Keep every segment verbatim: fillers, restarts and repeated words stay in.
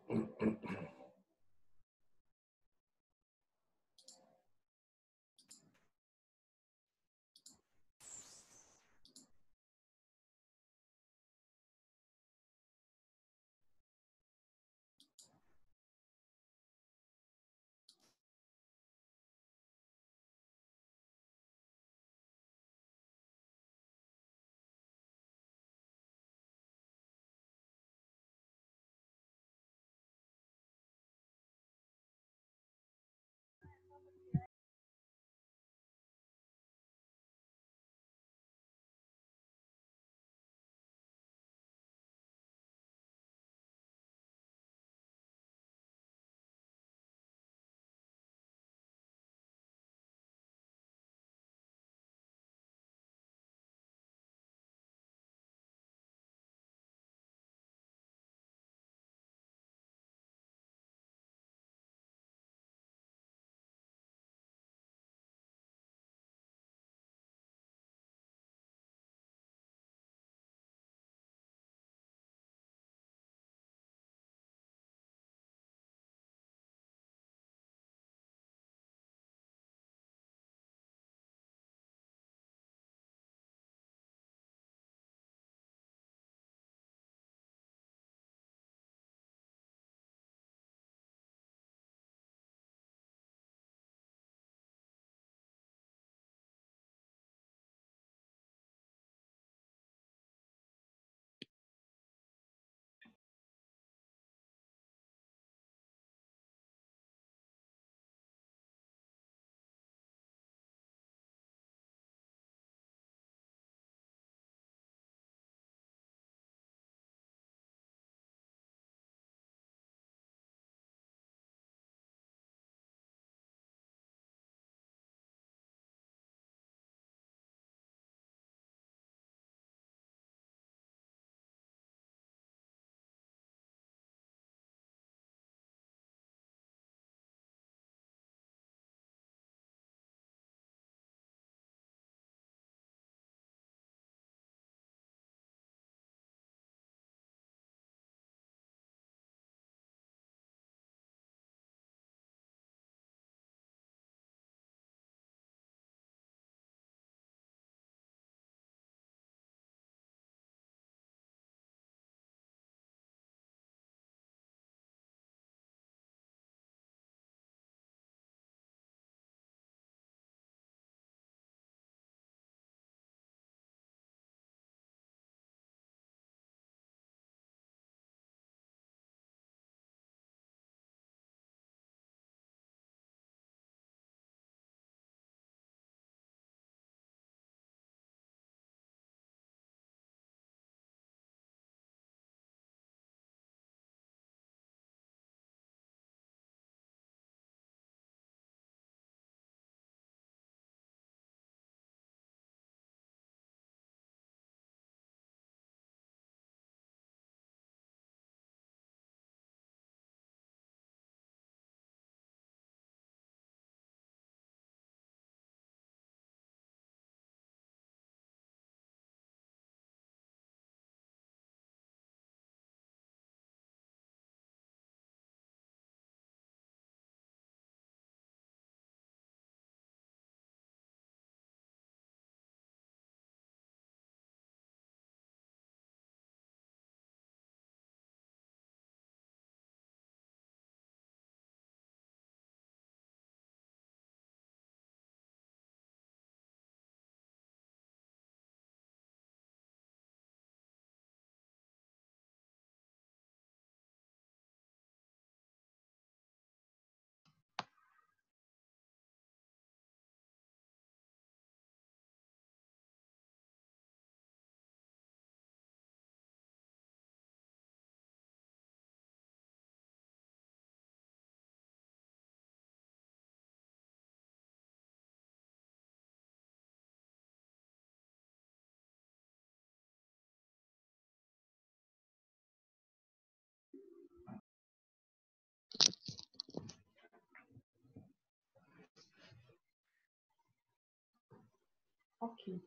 Ok.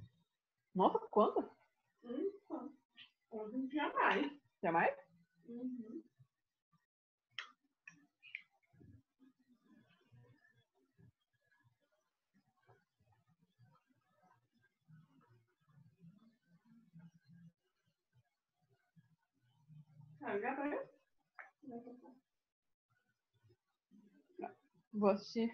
Nossa, quantas? Hum, não tinha mais. Tinha mais? Uhum. Vou assistir.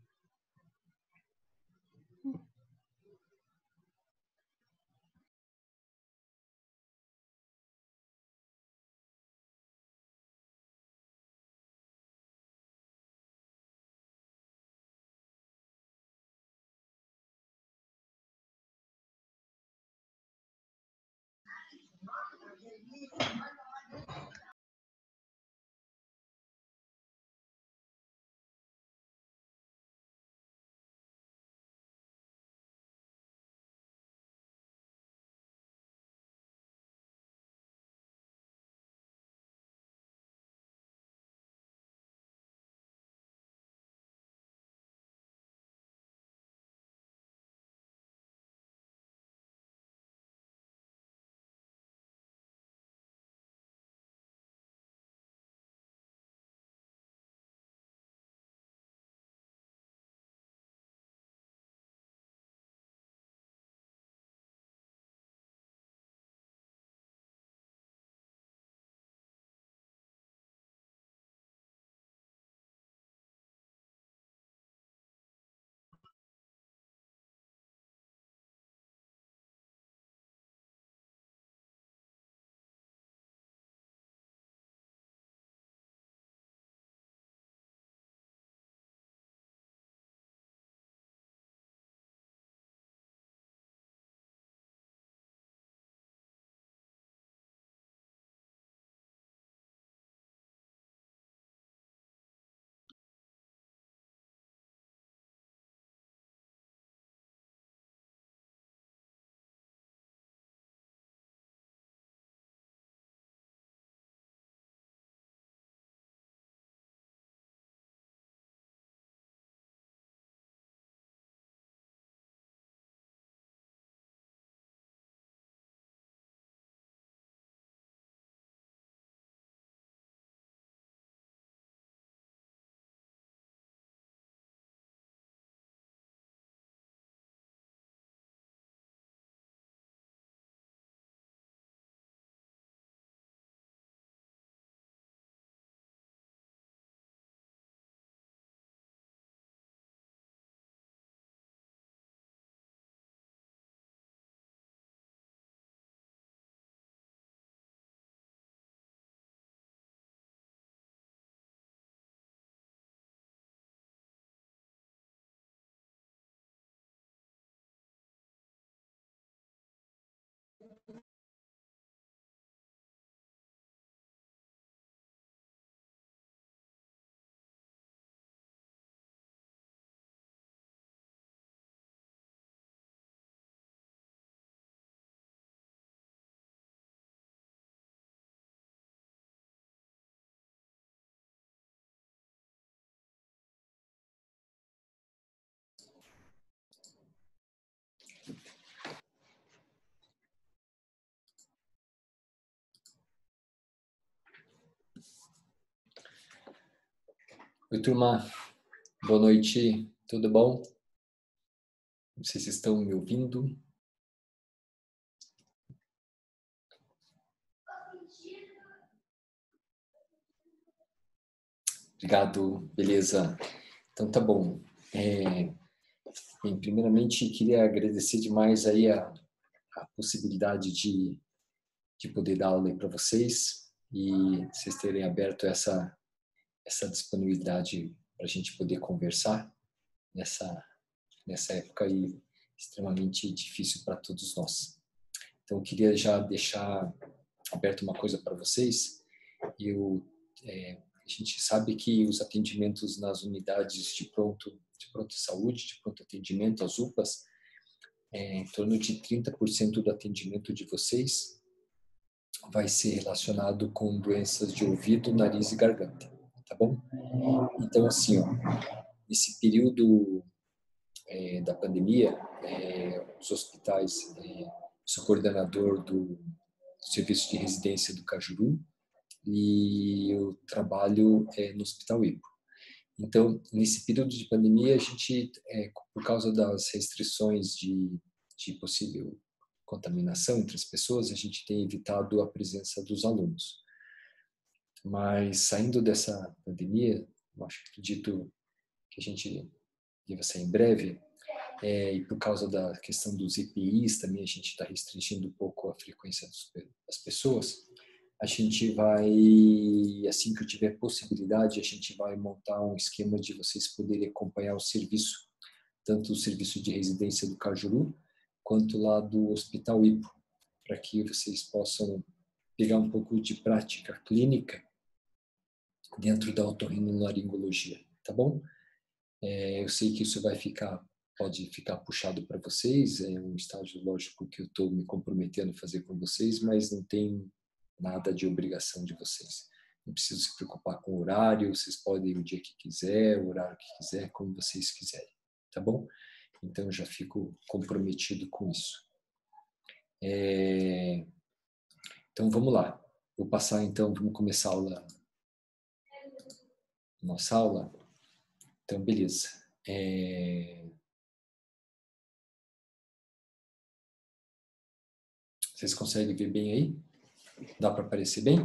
Oi, turma. Boa noite. Tudo bom? Vocês estão me ouvindo? Obrigado. Beleza. Então tá bom. É, bem, primeiramente, queria agradecer demais aí a, a possibilidade de, de poder dar aula aí para vocês e vocês terem aberto essa, essa disponibilidade para a gente poder conversar nessa, nessa época aí extremamente difícil para todos nós. Então, eu queria já deixar aberto uma coisa para vocês. Eu, é, a gente sabe que os atendimentos nas unidades de pronto, de pronto saúde, de pronto atendimento, as U P As, é, em torno de trinta por cento do atendimento de vocês vai ser relacionado com doenças de ouvido, nariz e garganta, tá bom? Então, assim, ó, nesse período é, da pandemia, é, os hospitais, é, sou coordenador do Serviço de Residência do Cajuru e eu trabalho é, no Hospital Ipo. Então, nesse período de pandemia, a gente, é, por causa das restrições de, de possível contaminação entre as pessoas, a gente tem evitado a presença dos alunos. Mas saindo dessa pandemia, eu acho, acredito que a gente deva sair em breve, é, e por causa da questão dos E P Is também a gente está restringindo um pouco a frequência das pessoas. A gente vai, assim que eu tiver possibilidade, a gente vai montar um esquema de vocês poderem acompanhar o serviço, tanto o serviço de residência do Cajuru, quanto lá do Hospital Ipo, para que vocês possam pegar um pouco de prática clínica dentro da otorrinolaringologia, tá bom? É, eu sei que isso vai ficar, pode ficar puxado para vocês, é um estágio lógico que eu estou me comprometendo a fazer com vocês, mas não tem nada de obrigação de vocês. Não precisa se preocupar com o horário, vocês podem ir o dia que quiser, o horário que quiser, como vocês quiserem, tá bom? Então eu já fico comprometido com isso. É... Então vamos lá. Vou passar então, vamos começar a aula. Nossa aula. Então beleza. É... Vocês conseguem ver bem aí? Dá para aparecer bem?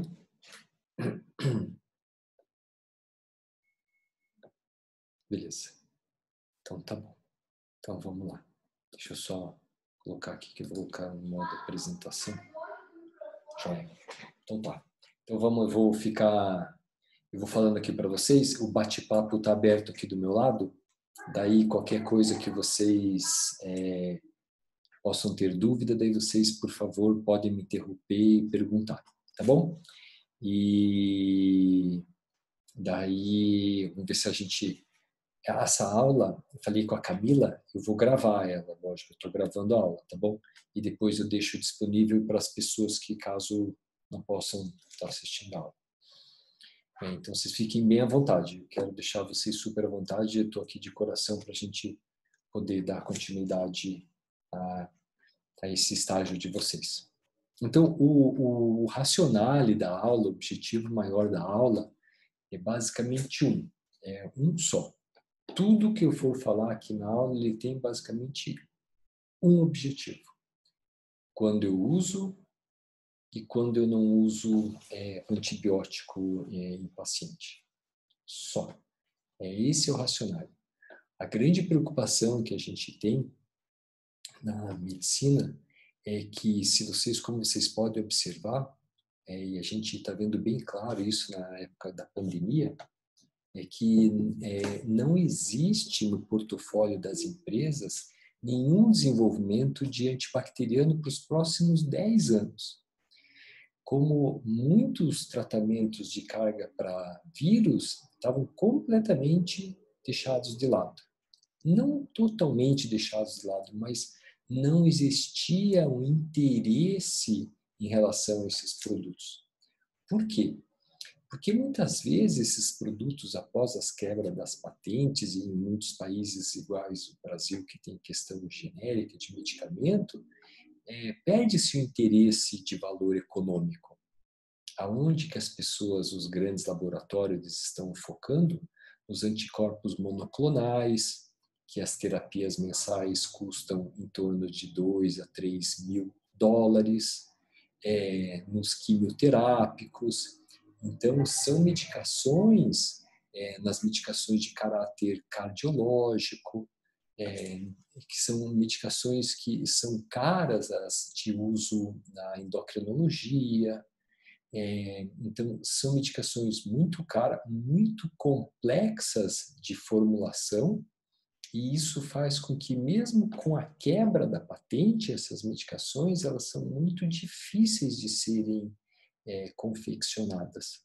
Beleza. Então tá bom. Então vamos lá. Deixa eu só colocar aqui que eu vou colocar no modo apresentação. Joia. Então tá. Então vamos, eu vou ficar, eu vou falando aqui para vocês, o bate-papo está aberto aqui do meu lado, daí qualquer coisa que vocês é, possam ter dúvida, daí vocês, por favor, podem me interromper e perguntar, tá bom? E daí, vamos ver se a gente... Essa aula, eu falei com a Camila, eu vou gravar ela, lógico, eu estou gravando a aula, tá bom? E depois eu deixo disponível para as pessoas que, caso não possam estar assistindo a aula. É, então, vocês fiquem bem à vontade. Eu quero deixar vocês super à vontade. Eu estou aqui de coração para a gente poder dar continuidade a, a esse estágio de vocês. Então, o, o racionale da aula, o objetivo maior da aula é basicamente um, é um só. Tudo que eu for falar aqui na aula, ele tem basicamente um objetivo. Quando eu uso e quando eu não uso é, antibiótico é, em paciente. Só. É esse o racional. A grande preocupação que a gente tem na medicina é que, se vocês, como vocês podem observar, é, e a gente está vendo bem claro isso na época da pandemia, é que é, não existe no portfólio das empresas nenhum desenvolvimento de antibacteriano para os próximos dez anos. Como muitos tratamentos de carga para vírus estavam completamente deixados de lado. Não totalmente deixados de lado, mas não existia um interesse em relação a esses produtos. Por quê? Porque muitas vezes esses produtos, após as quebras das patentes, e em muitos países iguais ao Brasil, que tem questão genérica de medicamento, é, perde-se o interesse de valor econômico. Aonde que as pessoas, os grandes laboratórios estão focando? Os anticorpos monoclonais, que as terapias mensais custam em torno de dois a três mil dólares, é, nos quimioterápicos. Então, são medicações, é, nas medicações de caráter cardiológico, é, que são medicações que são caras as de uso na endocrinologia. É, então, são medicações muito caras, muito complexas de formulação, e isso faz com que, mesmo com a quebra da patente, essas medicações elas são muito difíceis de serem é, confeccionadas.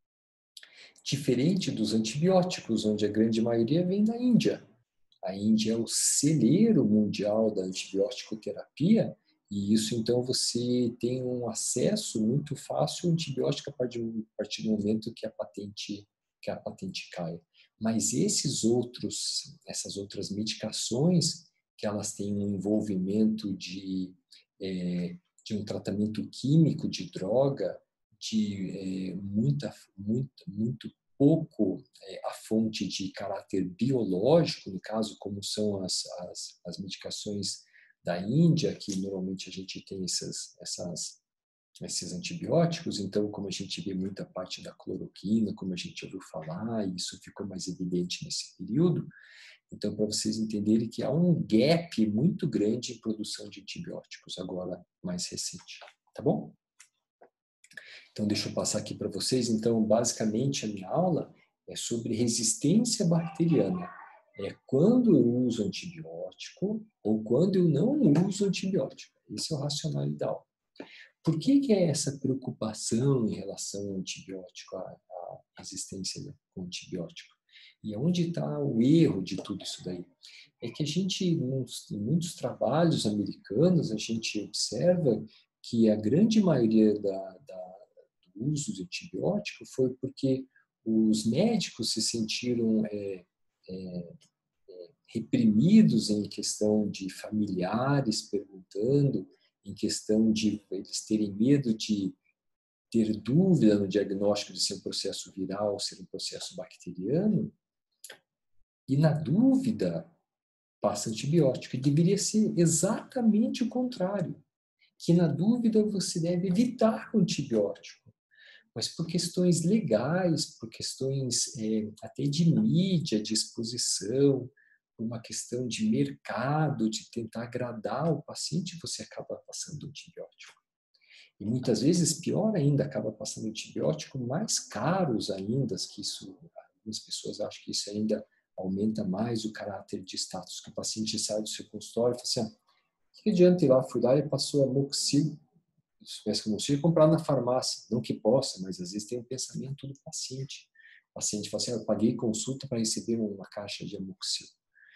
Diferente dos antibióticos, onde a grande maioria vem da Índia. A Índia é o celeiro mundial da antibiótico-terapia, e isso, então, você tem um acesso muito fácil ao antibiótico a partir do momento que a patente, que a patente cai. Mas esses outros, essas outras medicações, que elas têm um envolvimento de, é, de um tratamento químico de droga, de é, muita, muito, muito pouco é, a fonte de caráter biológico, no caso, como são as, as, as medicações da Índia, que normalmente a gente tem essas, essas, esses antibióticos. Então, como a gente vê muita parte da cloroquina, como a gente ouviu falar, e isso ficou mais evidente nesse período, então, para vocês entenderem que há um gap muito grande em produção de antibióticos, agora mais recente, tá bom? Então, deixa eu passar aqui para vocês. Então, basicamente, a minha aula é sobre resistência bacteriana. É quando eu uso antibiótico ou quando eu não uso antibiótico. Esse é o racional da aula. Por que que é essa preocupação em relação ao antibiótico, à, à resistência com antibiótico? E onde está o erro de tudo isso daí? É que a gente, em muitos trabalhos americanos, a gente observa que a grande maioria da, da, do uso de antibiótico foi porque os médicos se sentiram é, é, reprimidos em questão de familiares perguntando, em questão de eles terem medo de ter dúvida no diagnóstico de ser um processo viral ou ser um processo bacteriano, e na dúvida passa antibiótico. E deveria ser exatamente o contrário, que na dúvida você deve evitar o antibiótico. Mas por questões legais, por questões é, até de mídia, de exposição, por uma questão de mercado, de tentar agradar o paciente, você acaba passando antibiótico. E muitas vezes, pior ainda, acaba passando antibiótico mais caros ainda, que isso, algumas pessoas acham que isso ainda aumenta mais o caráter de status, que o paciente sai do seu consultório e fala assim, ah, que adianta ir lá, fui lá e passou amoxil, se tivesse amoxil, comprar na farmácia, não que possa, mas às vezes tem um pensamento do paciente. O paciente fala assim, ah, eu paguei consulta para receber uma caixa de amoxil.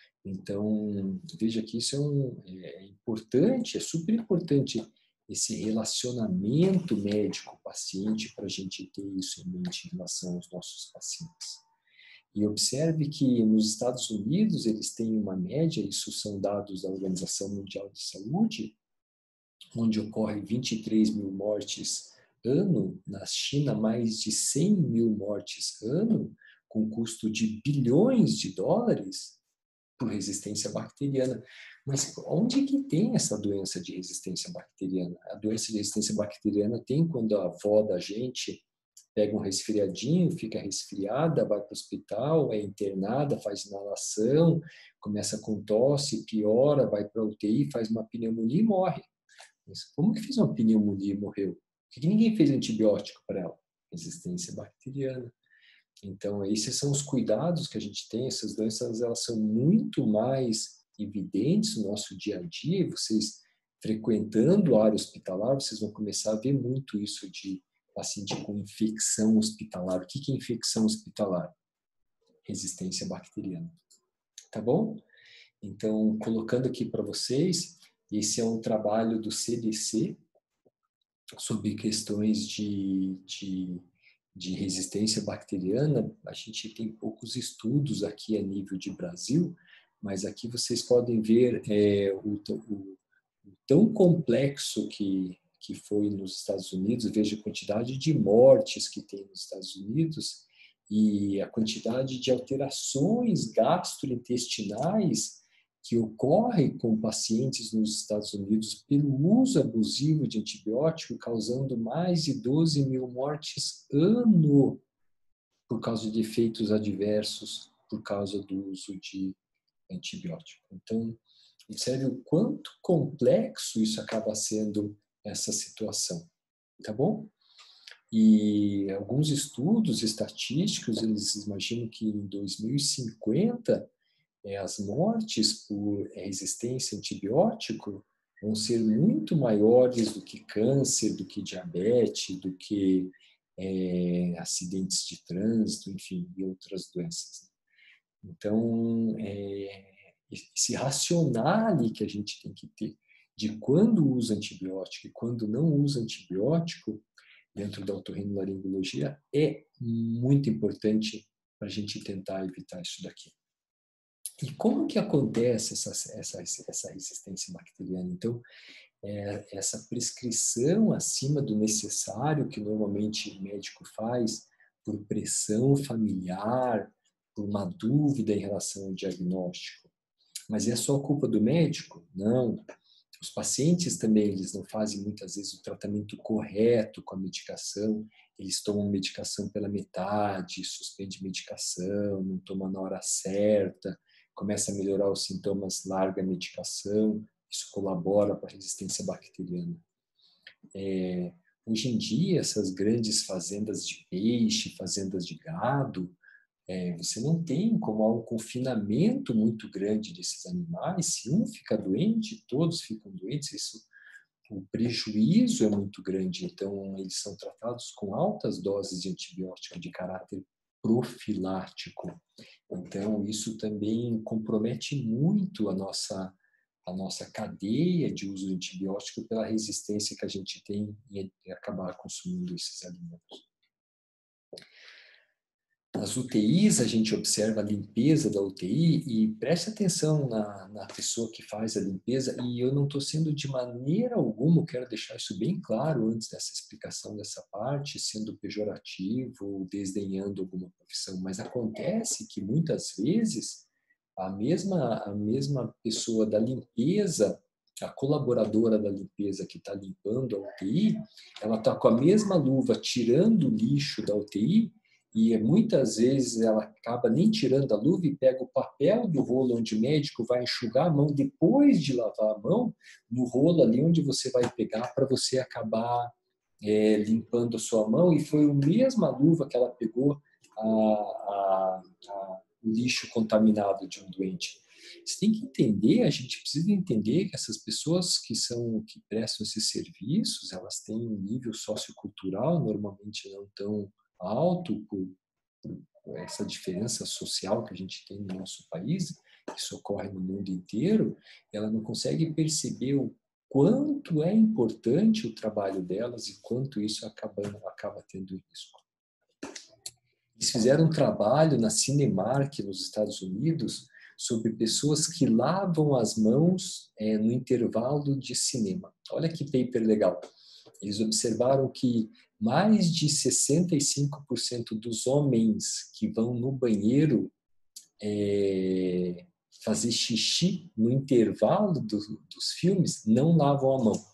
Então, veja que isso é, um, é importante, é super importante esse relacionamento médico-paciente para a gente ter isso em mente em relação aos nossos pacientes. E observe que nos Estados Unidos eles têm uma média, isso são dados da Organização Mundial de Saúde, onde ocorre vinte e três mil mortes ano, na China mais de cem mil mortes ano, com custo de bilhões de dólares, por resistência bacteriana. Mas onde que tem essa doença de resistência bacteriana? A doença de resistência bacteriana tem quando a avó da gente pega um resfriadinho, fica resfriada, vai para o hospital, é internada, faz inalação, começa com tosse, piora, vai para a U T I, faz uma pneumonia e morre. Mas como que fez uma pneumonia e morreu? Por que ninguém fez antibiótico para ela? Resistência bacteriana. Então, esses são os cuidados que a gente tem. Essas doenças, elas são muito mais evidentes no nosso dia a dia. Vocês, frequentando a área hospitalar, vocês vão começar a ver muito isso de paciente com infecção hospitalar. O que é infecção hospitalar? Resistência bacteriana. Tá bom? Então, colocando aqui para vocês, esse é um trabalho do C D C sobre questões de, de de resistência bacteriana. A gente tem poucos estudos aqui a nível de Brasil, mas aqui vocês podem ver é, o, o, o tão complexo que, que foi nos Estados Unidos. Veja a quantidade de mortes que tem nos Estados Unidos e a quantidade de alterações gastrointestinais que ocorre com pacientes nos Estados Unidos pelo uso abusivo de antibiótico, causando mais de doze mil mortes ano por causa de efeitos adversos por causa do uso de antibiótico. Então, observe o quanto complexo isso acaba sendo essa situação, tá bom? E alguns estudos estatísticos, eles imaginam que em dois mil e cinquenta É, as mortes por resistência a antibiótico vão ser muito maiores do que câncer, do que diabetes, do que é, acidentes de trânsito, enfim, e outras doenças. Então, é, esse racional que a gente tem que ter de quando usa antibiótico e quando não usa antibiótico dentro da otorrinolaringologia é muito importante para a gente tentar evitar isso daqui. E como que acontece essa, essa, essa resistência bacteriana? Então, é, essa prescrição acima do necessário que normalmente o médico faz por pressão familiar, por uma dúvida em relação ao diagnóstico. Mas é só culpa do médico? Não. Os pacientes também, eles não fazem muitas vezes o tratamento correto com a medicação, eles tomam medicação pela metade, suspende medicação, não toma na hora certa, começa a melhorar os sintomas, larga a medicação, isso colabora para a resistência bacteriana. É, hoje em dia, essas grandes fazendas de peixe, fazendas de gado, é, você não tem como há um confinamento muito grande desses animais. Se um fica doente, todos ficam doentes. Isso, o prejuízo é muito grande. Então, eles são tratados com altas doses de antibiótico de caráter profilático. Então, isso também compromete muito a nossa a nossa cadeia de uso de antibiótico pela resistência que a gente tem em acabar consumindo esses alimentos. Nas U T Is, a gente observa a limpeza da U T I e preste atenção na, na pessoa que faz a limpeza, e eu não estou sendo de maneira alguma, quero deixar isso bem claro antes dessa explicação dessa parte, sendo pejorativo ou desdenhando alguma profissão, mas acontece que muitas vezes a mesma, a mesma pessoa da limpeza, a colaboradora da limpeza que está limpando a U T I, ela está com a mesma luva tirando o lixo da U T I, e muitas vezes ela acaba nem tirando a luva e pega o papel do rolo onde o médico vai enxugar a mão depois de lavar a mão, no rolo ali onde você vai pegar para você acabar é, limpando a sua mão, e foi a mesma luva que ela pegou a, a, a, o lixo contaminado de um doente. Você tem que entender, a gente precisa entender que essas pessoas que são que prestam esses serviços, elas têm um nível sociocultural normalmente não tão alto por, por essa diferença social que a gente tem no nosso país, que isso ocorre no mundo inteiro, ela não consegue perceber o quanto é importante o trabalho delas e quanto isso acaba, acaba tendo risco. Eles fizeram um trabalho na Cinemark, nos Estados Unidos, sobre pessoas que lavam as mãos é, no intervalo de cinema. Olha que paper legal. Eles observaram que mais de sessenta e cinco por cento dos homens que vão no banheiro é, fazer xixi no intervalo do, dos filmes não lavam a mão.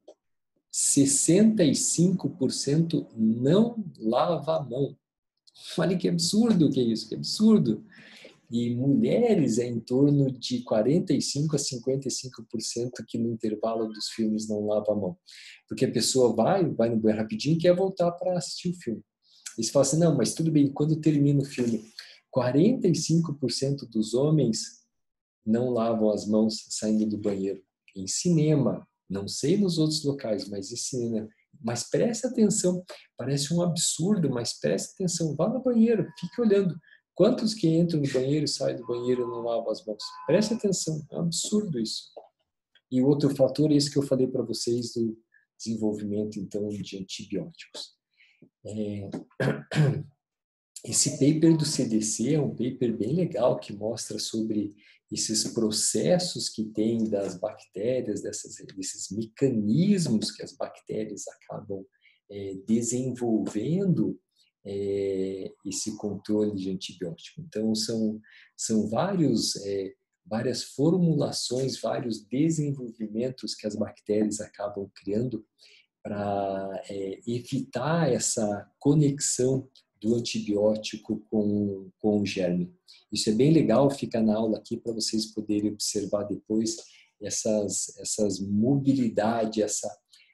sessenta e cinco por cento não lava a mão. Olha que absurdo que é isso, que absurdo. E mulheres é em torno de quarenta e cinco a cinquenta e cinco por cento que no intervalo dos filmes não lava a mão. Porque a pessoa vai, vai no banheiro rapidinho e quer voltar para assistir o filme. Eles falam assim, não, mas tudo bem, quando termina o filme, quarenta e cinco por cento dos homens não lavam as mãos saindo do banheiro. Em cinema, não sei nos outros locais, mas em cinema. Mas preste atenção, parece um absurdo, mas preste atenção, vá no banheiro, fique olhando. Quantos que entram no banheiro e saem do banheiro e não lavam as mãos? Preste atenção, é um absurdo isso. E outro fator é esse que eu falei para vocês do desenvolvimento, então, de antibióticos. É... Esse paper do C D C é um paper bem legal que mostra sobre esses processos que tem das bactérias, dessas, desses mecanismos que as bactérias acabam é, desenvolvendo é, esse controle de antibiótico. Então, são, são vários, é, várias formulações, vários desenvolvimentos que as bactérias acabam criando para é, evitar essa conexão do antibiótico com, com o germe. Isso é bem legal, fica na aula aqui para vocês poderem observar depois essas, essas mobilidade, essa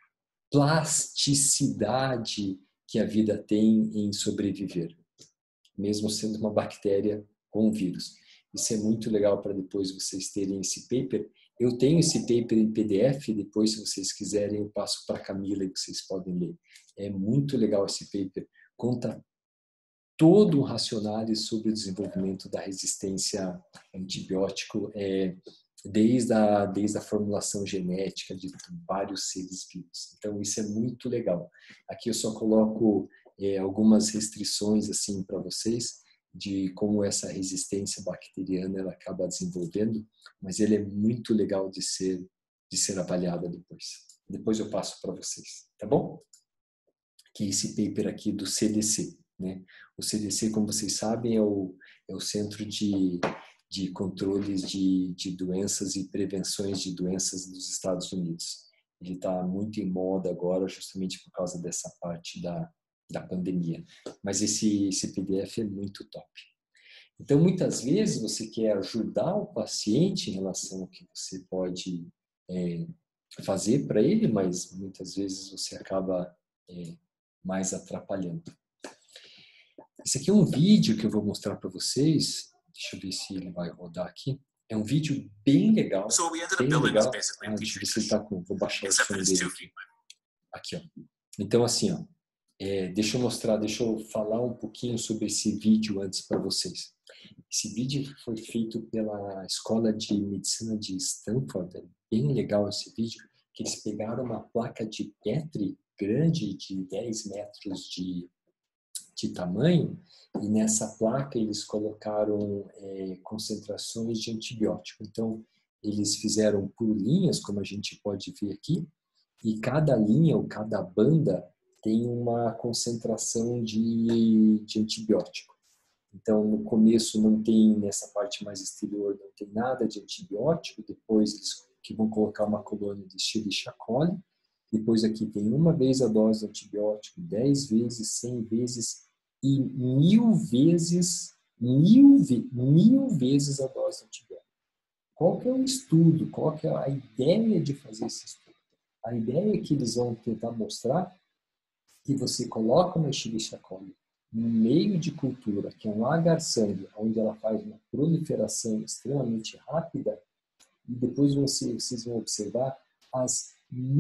plasticidade que a vida tem em sobreviver, mesmo sendo uma bactéria com vírus. Isso é muito legal para depois vocês terem esse paper. Eu tenho esse paper em P D F, depois, se vocês quiserem, eu passo para a Camila e vocês podem ler. É muito legal esse paper. Conta todo um racional sobre o desenvolvimento da resistência a antibiótico, é, desde, a, desde a formulação genética de vários seres vivos. Então, isso é muito legal. Aqui eu só coloco é, algumas restrições assim para vocês, de como essa resistência bacteriana ela acaba desenvolvendo, mas ele é muito legal de ser, de ser avaliada depois. Depois eu passo para vocês, tá bom? Que é esse paper aqui do C D C. Né? O C D C, como vocês sabem, é o, é o Centro de de controles de, de doenças e prevenções de doenças dos Estados Unidos. Ele está muito em moda agora, justamente por causa dessa parte da, da pandemia. Mas esse, esse P D F é muito top. Então, muitas vezes, você quer ajudar o paciente em relação ao que você pode é, fazer para ele, mas muitas vezes você acaba é, mais atrapalhando. Esse aqui é um vídeo que eu vou mostrar para vocês. Deixa eu ver se ele vai rodar aqui. É um vídeo bem legal, bem legal. Ah, deixa eu ver se ele tá com... Vou baixar o som dele aqui. Aqui, ó. Então, assim, ó, é, deixa eu mostrar, deixa eu falar um pouquinho sobre esse vídeo antes para vocês. Esse vídeo foi feito pela Escola de Medicina de Stanford. É bem legal esse vídeo, que eles pegaram uma placa de Petri grande de dez metros de, de tamanho e nessa placa eles colocaram é, concentrações de antibiótico. Então, eles fizeram por linhas, como a gente pode ver aqui, e cada linha ou cada banda tem uma concentração de, de antibiótico. Então, no começo não tem, nessa parte mais exterior, não tem nada de antibiótico. Depois eles que vão colocar uma colônia de Escherichia coli. Depois aqui tem uma vez a dose de antibiótico, dez vezes, cem vezes e mil vezes, mil, mil vezes a dose de antibiótico. Qual que é o estudo? Qual que é a ideia de fazer esse estudo? A ideia é que eles vão tentar mostrar que você coloca uma Escherichia coli no meio de cultura, que é um agar-sangue, onde ela faz uma proliferação extremamente rápida, e depois você, vocês vão observar as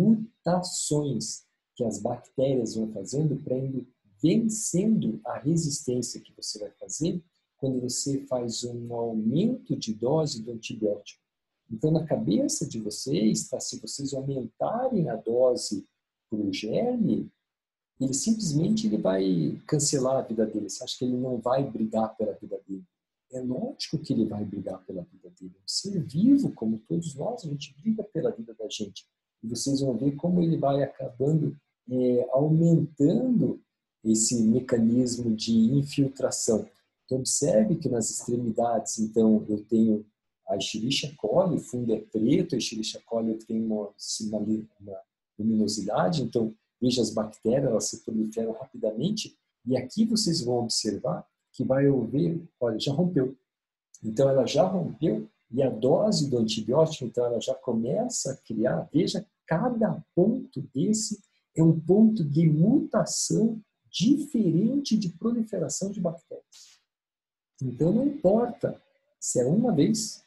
mutações que as bactérias vão fazendo para ir vencendo a resistência que você vai fazer quando você faz um aumento de dose do antibiótico. Então, na cabeça de vocês, tá, se vocês aumentarem a dose para o germe, ele simplesmente ele vai cancelar a vida dele. Você acha que ele não vai brigar pela vida dele? É lógico que ele vai brigar pela vida dele. Um ser vivo, como todos nós, a gente briga pela vida da gente. E vocês vão ver como ele vai acabando é, aumentando esse mecanismo de infiltração. Então, observe que nas extremidades, então, eu tenho a Escherichia coli, o fundo é preto, a Escherichia coli tem uma, uma luminosidade, então, veja as bactérias, elas se proliferam rapidamente, e aqui vocês vão observar que vai haver, olha, já rompeu. Então, ela já rompeu, e a dose do antibiótico, então, ela já começa a criar, veja, cada ponto desse é um ponto de mutação diferente de proliferação de bactérias. Então, não importa se é uma vez,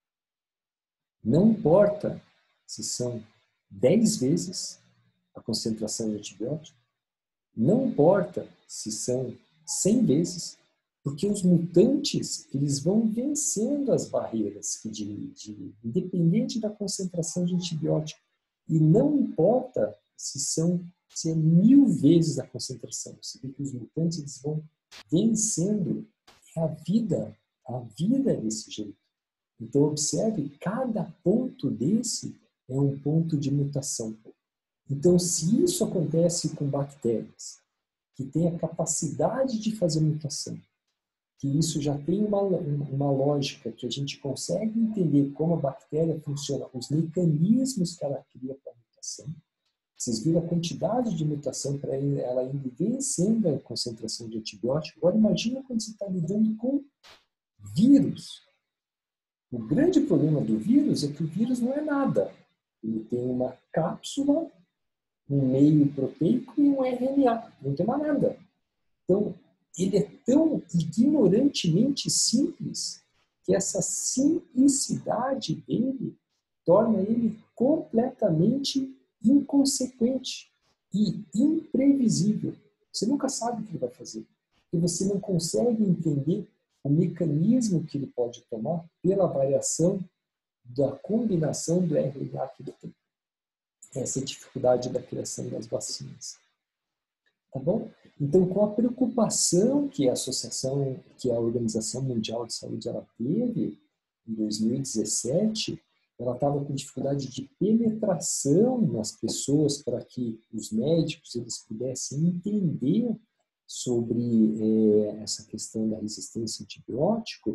não importa se são dez vezes a concentração de antibiótico, não importa se são cem vezes, porque os mutantes eles vão vencendo as barreiras de, de, independente da concentração de antibiótico. E não importa se são se é mil vezes a concentração. Você vê que os mutantes eles vão vencendo a vida, a vida é desse jeito. Então observe, cada ponto desse é um ponto de mutação. Então, se isso acontece com bactérias, que têm a capacidade de fazer mutação, que isso já tem uma, uma lógica, que a gente consegue entender como a bactéria funciona, os mecanismos que ela cria para a mutação, vocês viram a quantidade de mutação para ela ir vencendo a concentração de antibiótico. Agora, imagina quando você está lidando com vírus. O grande problema do vírus é que o vírus não é nada. Ele tem uma cápsula, um meio proteico e um R N A. Não tem mais nada. Então, ele é tão ignorantemente simples que essa simplicidade dele torna ele completamente inconsequente e imprevisível. Você nunca sabe o que ele vai fazer. E você não consegue entender o mecanismo que ele pode tomar pela variação da combinação do R N A que ele tem. Essa é a dificuldade da criação das vacinas. Tá bom? Então, com a preocupação que a Associação, que a Organização Mundial de Saúde ela teve em dois mil e dezessete, ela estava com dificuldade de penetração nas pessoas para que os médicos eles pudessem entender sobre é, essa questão da resistência a antibiótico.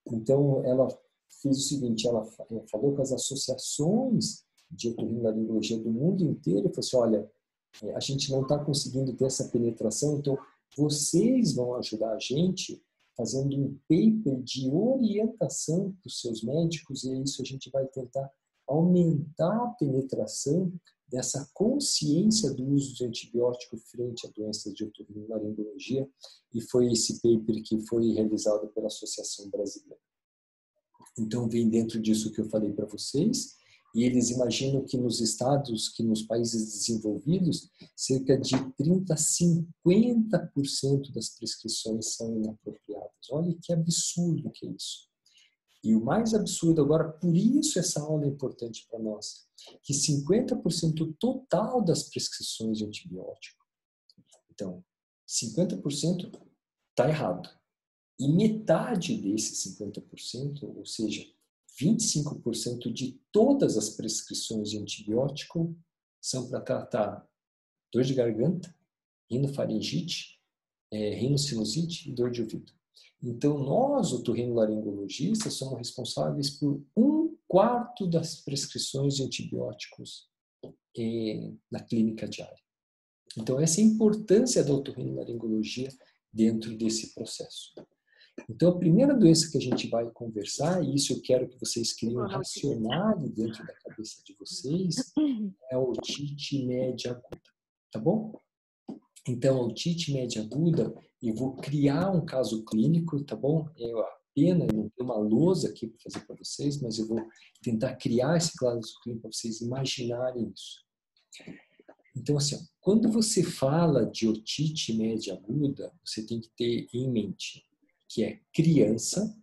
Então, ela fez o seguinte, ela falou com as associações de otorrinolaringologia do mundo inteiro e falou assim, olha, a gente não está conseguindo ter essa penetração, então vocês vão ajudar a gente fazendo um paper de orientação para os seus médicos e isso a gente vai tentar aumentar a penetração dessa consciência do uso de antibiótico frente a doenças de otorrinolaringologia e foi esse paper que foi realizado pela Associação Brasileira. Então, vem dentro disso que eu falei para vocês, e eles imaginam que nos estados, que nos países desenvolvidos, cerca de trinta a cinquenta por cento das prescrições são inapropriadas. Olha que absurdo que é isso. E o mais absurdo agora, por isso essa aula é importante para nós, que cinquenta por cento total das prescrições de antibiótico. Então, cinquenta por cento está errado. E metade desses cinquenta por cento, ou seja, vinte e cinco por cento de todas as prescrições de antibiótico são para tratar dor de garganta, rinofaringite, é, rinocinusite e dor de ouvido. Então, nós, otorrinolaringologistas, somos responsáveis por um quarto das prescrições de antibióticos é, na clínica diária. Então, essa é a importância da otorrinolaringologia dentro desse processo. Então, a primeira doença que a gente vai conversar, e isso eu quero que vocês criem um racionário dentro da cabeça de vocês, é a otite média aguda, tá bom? Então, a otite média aguda, eu vou criar um caso clínico, tá bom? É a pena, eu não tenho uma lousa aqui para fazer para vocês, mas eu vou tentar criar esse caso clínico para vocês imaginarem isso. Então, assim, quando você fala de otite média aguda, você tem que ter em mente que é criança,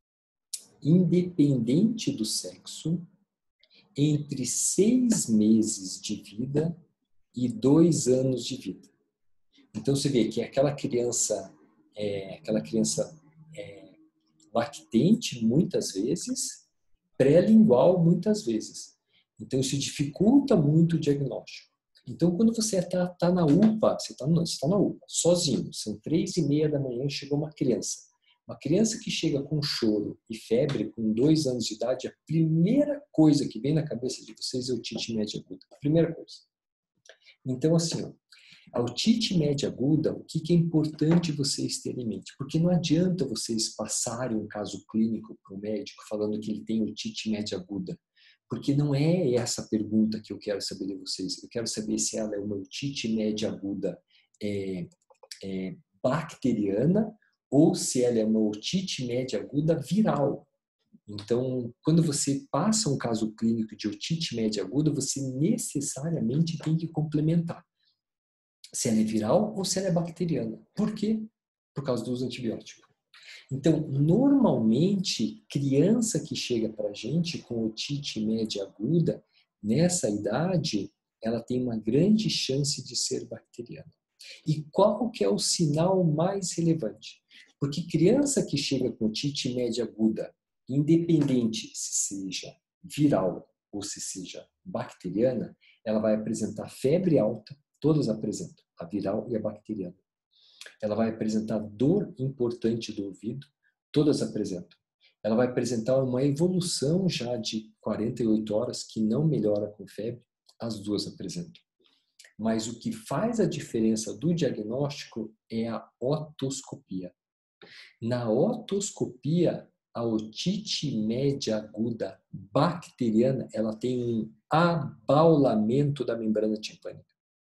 independente do sexo, entre seis meses de vida e dois anos de vida. Então você vê que aquela criança, é, aquela criança é, lactente muitas vezes, pré-lingual muitas vezes. Então isso dificulta muito o diagnóstico. Então quando você está tá na U P A, você está tá na U P A, sozinho, são três e meia da manhã, chegou uma criança. Uma criança que chega com choro e febre, com dois anos de idade, a primeira coisa que vem na cabeça de vocês é otite média aguda. A primeira coisa. Então, assim, ó, a otite média aguda, o que é importante vocês terem em mente? Porque não adianta vocês passarem um caso clínico para o médico falando que ele tem otite média aguda. Porque não é essa a pergunta que eu quero saber de vocês. Eu quero saber se ela é uma otite média aguda é, é, bacteriana ou se ela é uma otite média aguda viral. Então, quando você passa um caso clínico de otite média aguda, você necessariamente tem que complementar se ela é viral ou se ela é bacteriana. Por quê? Por causa do uso antibiótico. Então, normalmente, criança que chega para a gente com otite média aguda, nessa idade, ela tem uma grande chance de ser bacteriana. E qual que é o sinal mais relevante? Porque criança que chega com otite média aguda, independente se seja viral ou se seja bacteriana, ela vai apresentar febre alta, todas apresentam, a viral e a bacteriana. Ela vai apresentar dor importante do ouvido, todas apresentam. Ela vai apresentar uma evolução já de quarenta e oito horas que não melhora com febre, as duas apresentam. Mas o que faz a diferença do diagnóstico é a otoscopia. Na otoscopia, a otite média aguda bacteriana, ela tem um abaulamento da membrana timpânica.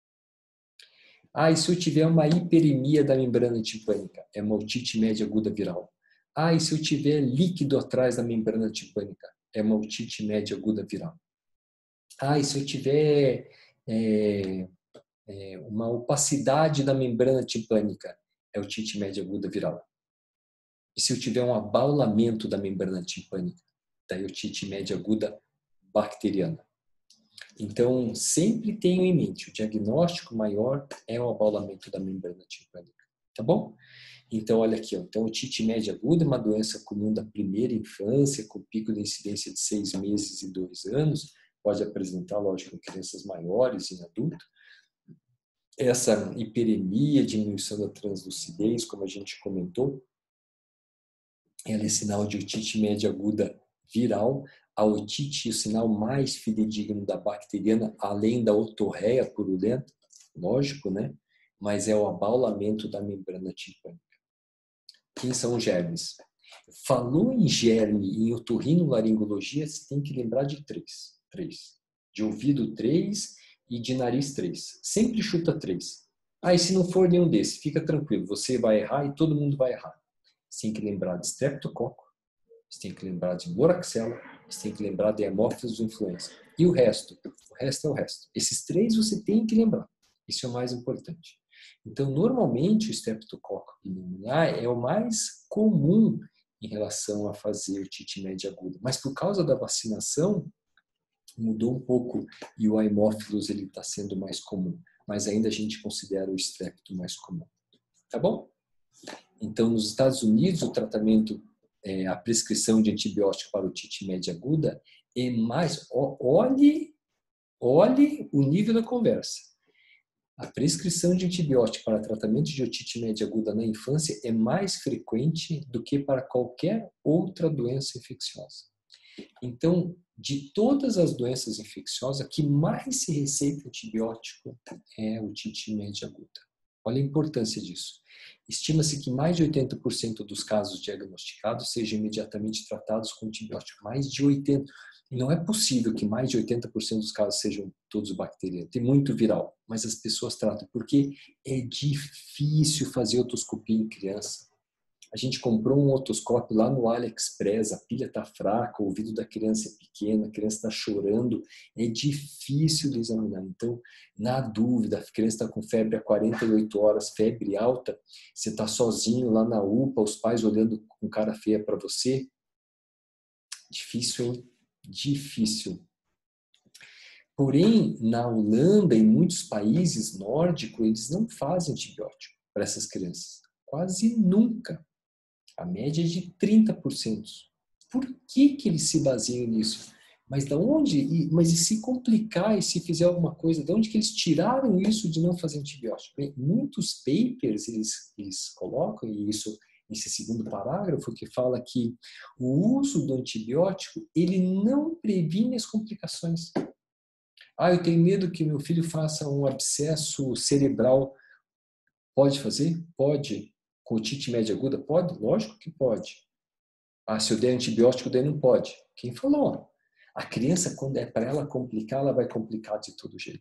Ah, e se eu tiver uma hiperemia da membrana timpânica? É uma otite média aguda viral. Ah, e se eu tiver líquido atrás da membrana timpânica? É uma otite média aguda viral. Ah, e se eu tiver é, é, uma opacidade da membrana timpânica? É otite média aguda viral. E se eu tiver um abaulamento da membrana timpânica? Da otite média aguda bacteriana. Então, sempre tenham em mente, o diagnóstico maior é o abaulamento da membrana timpânica, tá bom? Então, olha aqui, ó. Então, otite média aguda é uma doença comum da primeira infância, com pico de incidência de seis meses e dois anos, pode apresentar, lógico, em crianças maiores e em adultos. Essa hiperemia, diminuição da translucidez, como a gente comentou, ela é sinal de otite média aguda viral. A otite é o sinal mais fidedigno da bacteriana, além da otorreia purulenta, lógico, né? Mas é o abaulamento da membrana timpânica. Quem são os germes? Falou em germe em otorrinolaringologia, você tem que lembrar de três. Três. De ouvido, três, e de nariz, três. Sempre chuta três. Ah, e se não for nenhum desses, fica tranquilo, você vai errar e todo mundo vai errar. Você tem que lembrar de streptococo, você tem que lembrar de moraxella, você tem que lembrar de Haemophilus influenza. E o resto? O resto é o resto. Esses três você tem que lembrar. Isso é o mais importante. Então, normalmente, o streptococo pneumoniae é o mais comum em relação a fazer otite média aguda. Mas por causa da vacinação, mudou um pouco e o Haemophilus ele está sendo mais comum. Mas ainda a gente considera o strepto mais comum. Tá bom? Então, nos Estados Unidos, o tratamento, é, a prescrição de antibiótico para otite média aguda é mais... Olhe, olhe o nível da conversa. A prescrição de antibiótico para tratamento de otite média aguda na infância é mais frequente do que para qualquer outra doença infecciosa. Então, de todas as doenças infecciosas, a que mais se receita antibiótico é a otite média aguda. Olha a importância disso. Estima-se que mais de oitenta por cento dos casos diagnosticados sejam imediatamente tratados com antibiótico. Mais de oitenta por cento. E não é possível que mais de oitenta por cento dos casos sejam todos bacterianos. Tem muito viral, mas as pessoas tratam porque é difícil fazer otoscopia em criança. A gente comprou um otoscópio lá no AliExpress, a pilha está fraca, o ouvido da criança é pequeno, a criança está chorando, é difícil de examinar. Então, na dúvida, a criança está com febre há quarenta e oito horas, febre alta, você está sozinho lá na U P A, os pais olhando com cara feia para você. Difícil, hein? Difícil. Porém, na Holanda e em muitos países nórdicos, eles não fazem antibiótico para essas crianças. Quase nunca. A média é de trinta por cento. Por que que eles se baseiam nisso? Mas da onde? Mas e se complicar e se fizer alguma coisa? De onde que eles tiraram isso de não fazer antibiótico? Bem, muitos papers eles, eles colocam, e isso esse segundo parágrafo que fala que o uso do antibiótico ele não previne as complicações. Ah, eu tenho medo que meu filho faça um abscesso cerebral. Pode fazer? Pode. Com otite média aguda? Pode? Lógico que pode. Ah, se eu der antibiótico, daí não pode. Quem falou? A criança, quando é para ela complicar, ela vai complicar de todo jeito.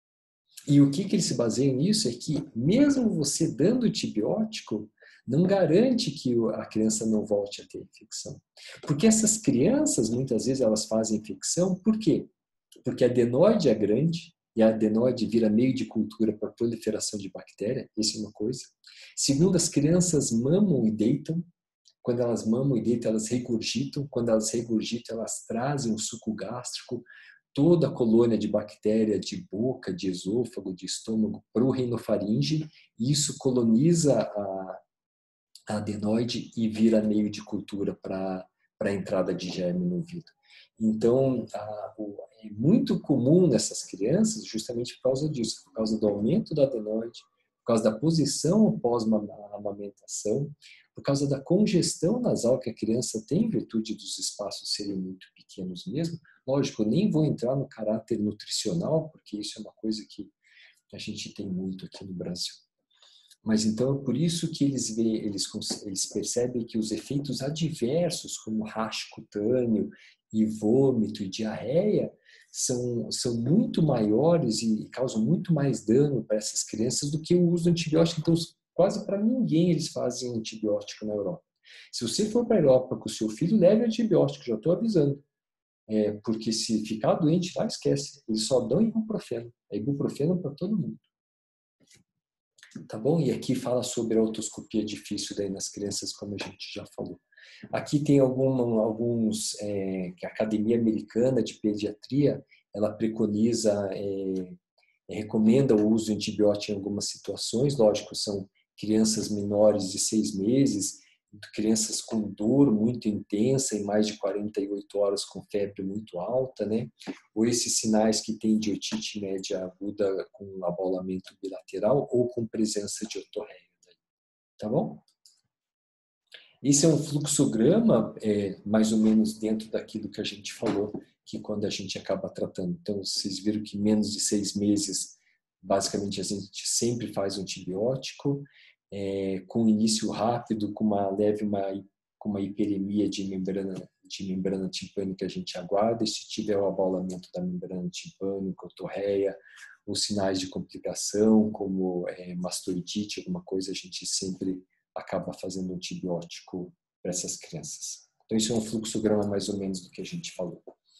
E o que, que ele se baseia nisso é que, mesmo você dando antibiótico, não garante que a criança não volte a ter infecção. Porque essas crianças, muitas vezes, elas fazem infecção, por quê? Porque a adenoide é grande, e a adenoide vira meio de cultura para proliferação de bactéria, isso é uma coisa. Segundo, as crianças mamam e deitam. Quando elas mamam e deitam, elas regurgitam. Quando elas regurgitam, elas trazem um suco gástrico, toda a colônia de bactéria de boca, de esôfago, de estômago para o rinofaringe. E isso coloniza a, a adenoide e vira meio de cultura para a entrada de germe no ouvido. Então, a, o, é muito comum nessas crianças, justamente por causa disso, por causa do aumento da adenoide, por causa da posição pós-amamentação, por causa da congestão nasal que a criança tem, em virtude dos espaços serem muito pequenos mesmo. Lógico, eu nem vou entrar no caráter nutricional, porque isso é uma coisa que a gente tem muito aqui no Brasil. Mas então é por isso que eles, vê, eles, eles percebem que os efeitos adversos, como racho cutâneo e vômito e diarreia, são, são muito maiores e causam muito mais dano para essas crianças do que o uso de antibiótico. Então, quase para ninguém eles fazem antibiótico na Europa. Se você for para a Europa com o seu filho, leve antibiótico, já estou avisando. É, porque se ficar doente lá, esquece. Eles só dão ibuprofeno. É ibuprofeno para todo mundo. Tá bom? E aqui fala sobre a otoscopia difícil daí nas crianças, como a gente já falou. Aqui tem alguma, alguns, é, que a Academia Americana de Pediatria, ela preconiza, é, recomenda o uso de antibiótico em algumas situações, lógico, são crianças menores de seis meses, crianças com dor muito intensa em mais de quarenta e oito horas com febre muito alta, né? Ou esses sinais que tem de otite média aguda com abaulamento bilateral ou com presença de otorreia. Tá bom? Esse é um fluxograma, é, mais ou menos dentro daquilo que a gente falou, que quando a gente acaba tratando. Então, vocês viram que menos de seis meses, basicamente, a gente sempre faz um antibiótico, é, com início rápido, com uma leve, uma, com uma hiperemia de membrana, de membrana timpânica, a gente aguarda. E se tiver o abaulamento da membrana timpânica, otorreia, os sinais de complicação, como é, mastoidite, alguma coisa, a gente sempre acaba fazendo antibiótico para essas crianças. Então, isso é um fluxograma mais ou menos do que a gente falou.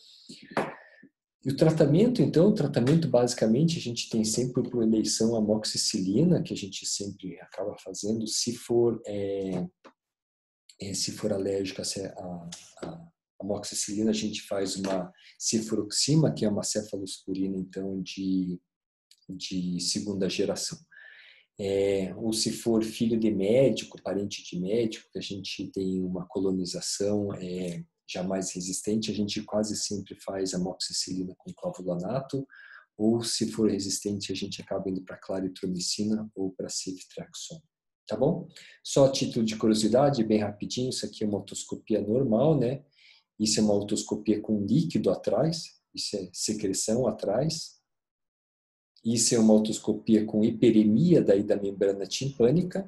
E o tratamento, então, o tratamento basicamente a gente tem sempre por eleição a amoxicilina, que a gente sempre acaba fazendo, se for, é, se for alérgico a, a amoxicilina, a gente faz uma cefuroxima, que é uma cefalosporina, então, de, de segunda geração. É, ou se for filho de médico, parente de médico, que a gente tem uma colonização é, já mais resistente, a gente quase sempre faz amoxicilina com clavulanato, ou se for resistente, a gente acaba indo para claritromicina ou para ceftriaxona. Tá bom? Só a título de curiosidade, bem rapidinho, isso aqui é uma otoscopia normal, né? Isso é uma otoscopia com líquido atrás, isso é secreção atrás. Isso é uma otoscopia com hiperemia daí da membrana timpânica.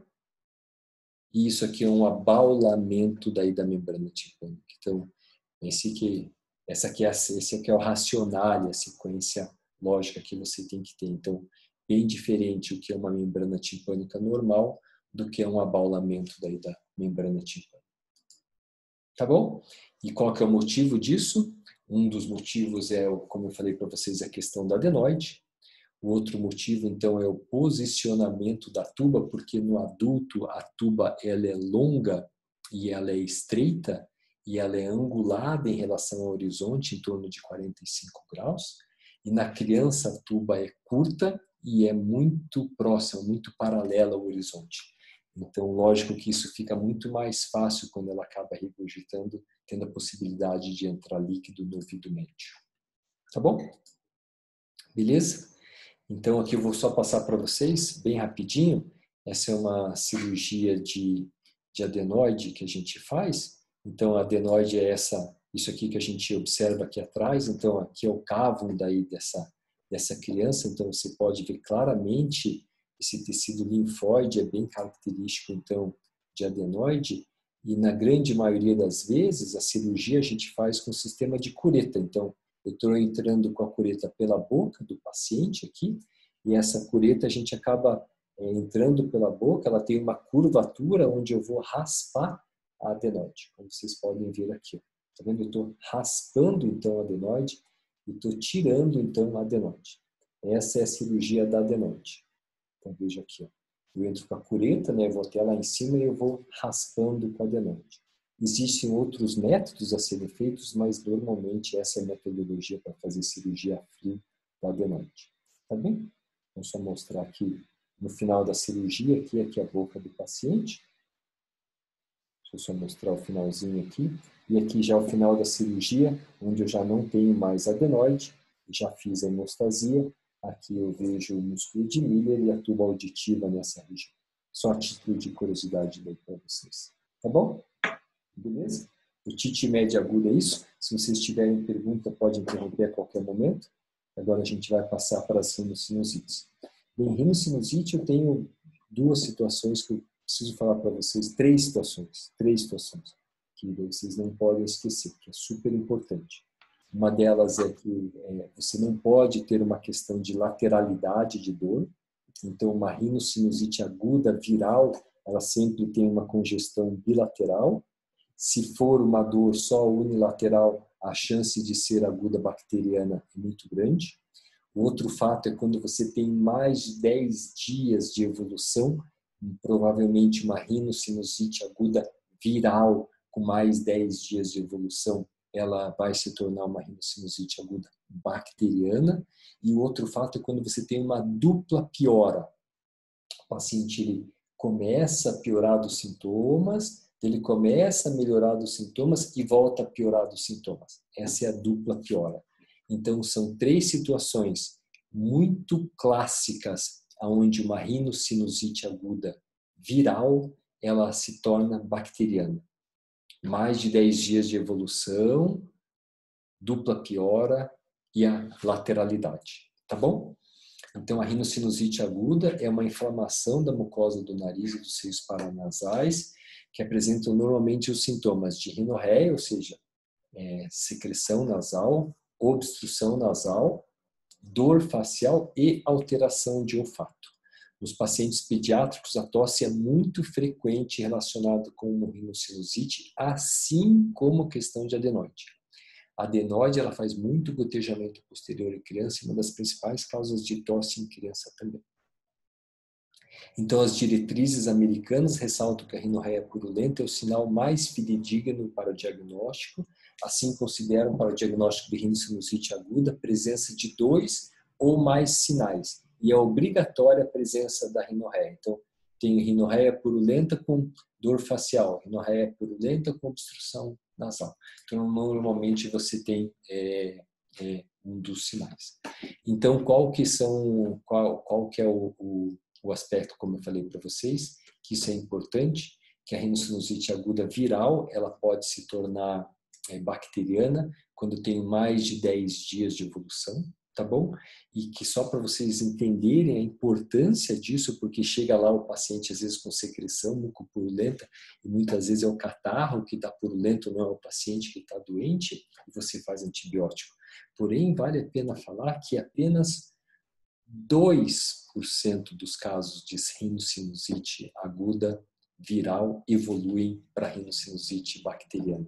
E isso aqui é um abaulamento daí da membrana timpânica. Então, esse aqui, essa aqui é, esse aqui é o racional, a sequência lógica que você tem que ter. Então, bem diferente o que é uma membrana timpânica normal do que é um abaulamento daí da membrana timpânica. Tá bom? E qual que é o motivo disso? Um dos motivos é, como eu falei para vocês, a questão da adenoide. O outro motivo, então, é o posicionamento da tuba, porque no adulto a tuba ela é longa e ela é estreita e ela é angulada em relação ao horizonte, em torno de quarenta e cinco graus. E na criança a tuba é curta e é muito próxima, muito paralela ao horizonte. Então, lógico que isso fica muito mais fácil quando ela acaba regurgitando, tendo a possibilidade de entrar líquido no ouvido médio. Tá bom? Beleza? Então, aqui eu vou só passar para vocês, bem rapidinho. Essa é uma cirurgia de, de adenoide que a gente faz. Então, a adenoide é essa, isso aqui que a gente observa aqui atrás. Então, aqui é o cávum daí dessa, dessa criança. Então, você pode ver claramente esse tecido linfóide, é bem característico, então, de adenoide. E, na grande maioria das vezes, a cirurgia a gente faz com sistema de cureta. Então, eu estou entrando com a cureta pela boca do paciente aqui, e essa cureta a gente acaba é, entrando pela boca, ela tem uma curvatura onde eu vou raspar a adenoide, como vocês podem ver aqui. Tá vendo? Eu estou raspando então a adenoide e estou tirando então a adenoide. Essa é a cirurgia da adenoide. Então veja aqui, ó. Eu entro com a cureta, né, eu vou até lá em cima e eu vou raspando com a adenoide. Existem outros métodos a serem feitos, mas normalmente essa é a metodologia para fazer cirurgia fria da adenoide. Tá bem? Vou só mostrar aqui no final da cirurgia, aqui, aqui a boca do paciente. Deixa eu só mostrar o finalzinho aqui. E aqui já o final da cirurgia, onde eu já não tenho mais adenoide, já fiz a hemostasia. Aqui eu vejo o músculo de Miller e a tuba auditiva nessa região. Só a título de curiosidade daí para vocês. Tá bom? Beleza? Otite média aguda é isso. Se vocês tiverem pergunta, pode interromper a qualquer momento. Agora a gente vai passar para as rinossinusites. Em rinocinusite eu tenho duas situações que eu preciso falar para vocês, três situações, três situações que vocês não podem esquecer, que é super importante. Uma delas é que é, você não pode ter uma questão de lateralidade de dor. Então, uma rinocinusite aguda viral, ela sempre tem uma congestão bilateral. Se for uma dor só unilateral, a chance de ser aguda bacteriana é muito grande. O outro fato é quando você tem mais de dez dias de evolução, provavelmente uma rinocinusite aguda viral com mais dez dias de evolução, ela vai se tornar uma rinocinusite aguda bacteriana. E o outro fato é quando você tem uma dupla piora. O paciente ele começa a piorar dos sintomas, ele começa a melhorar dos sintomas e volta a piorar dos sintomas. Essa é a dupla piora. Então, são três situações muito clássicas onde uma rinocinusite aguda viral, ela se torna bacteriana. Mais de dez dias de evolução, dupla piora e a lateralidade, tá bom? Então, a rinocinusite aguda é uma inflamação da mucosa do nariz e dos seios paranasais, que apresentam normalmente os sintomas de rinorreia, ou seja, é, secreção nasal, obstrução nasal, dor facial e alteração de olfato. Nos pacientes pediátricos, a tosse é muito frequente relacionada com rinocinusite, assim como questão de adenoide. A adenoide ela faz muito gotejamento posterior em criança e uma das principais causas de tosse em criança também. Então, as diretrizes americanas ressaltam que a rinorreia purulenta é o sinal mais fidedigno para o diagnóstico. Assim, consideram para o diagnóstico de rinocinusite aguda a presença de dois ou mais sinais. E é obrigatória a presença da rinorreia. Então, tem rinorreia purulenta com dor facial, rinorreia purulenta com obstrução nasal. Então, normalmente você tem é, é, um dos sinais. Então, qual que são, qual, qual que é o, o, o aspecto, como eu falei para vocês, que isso é importante, que a rinocinusite aguda viral, ela pode se tornar é, bacteriana quando tem mais de dez dias de evolução, tá bom? E que só para vocês entenderem a importância disso, porque chega lá o paciente às vezes com secreção mucopurulenta e muitas vezes é o catarro que está purulento, não é o paciente que está doente, e você faz antibiótico. Porém, vale a pena falar que apenas dois por cento dos casos de rinocinusite aguda viral evoluem para rinocinusite bacteriana.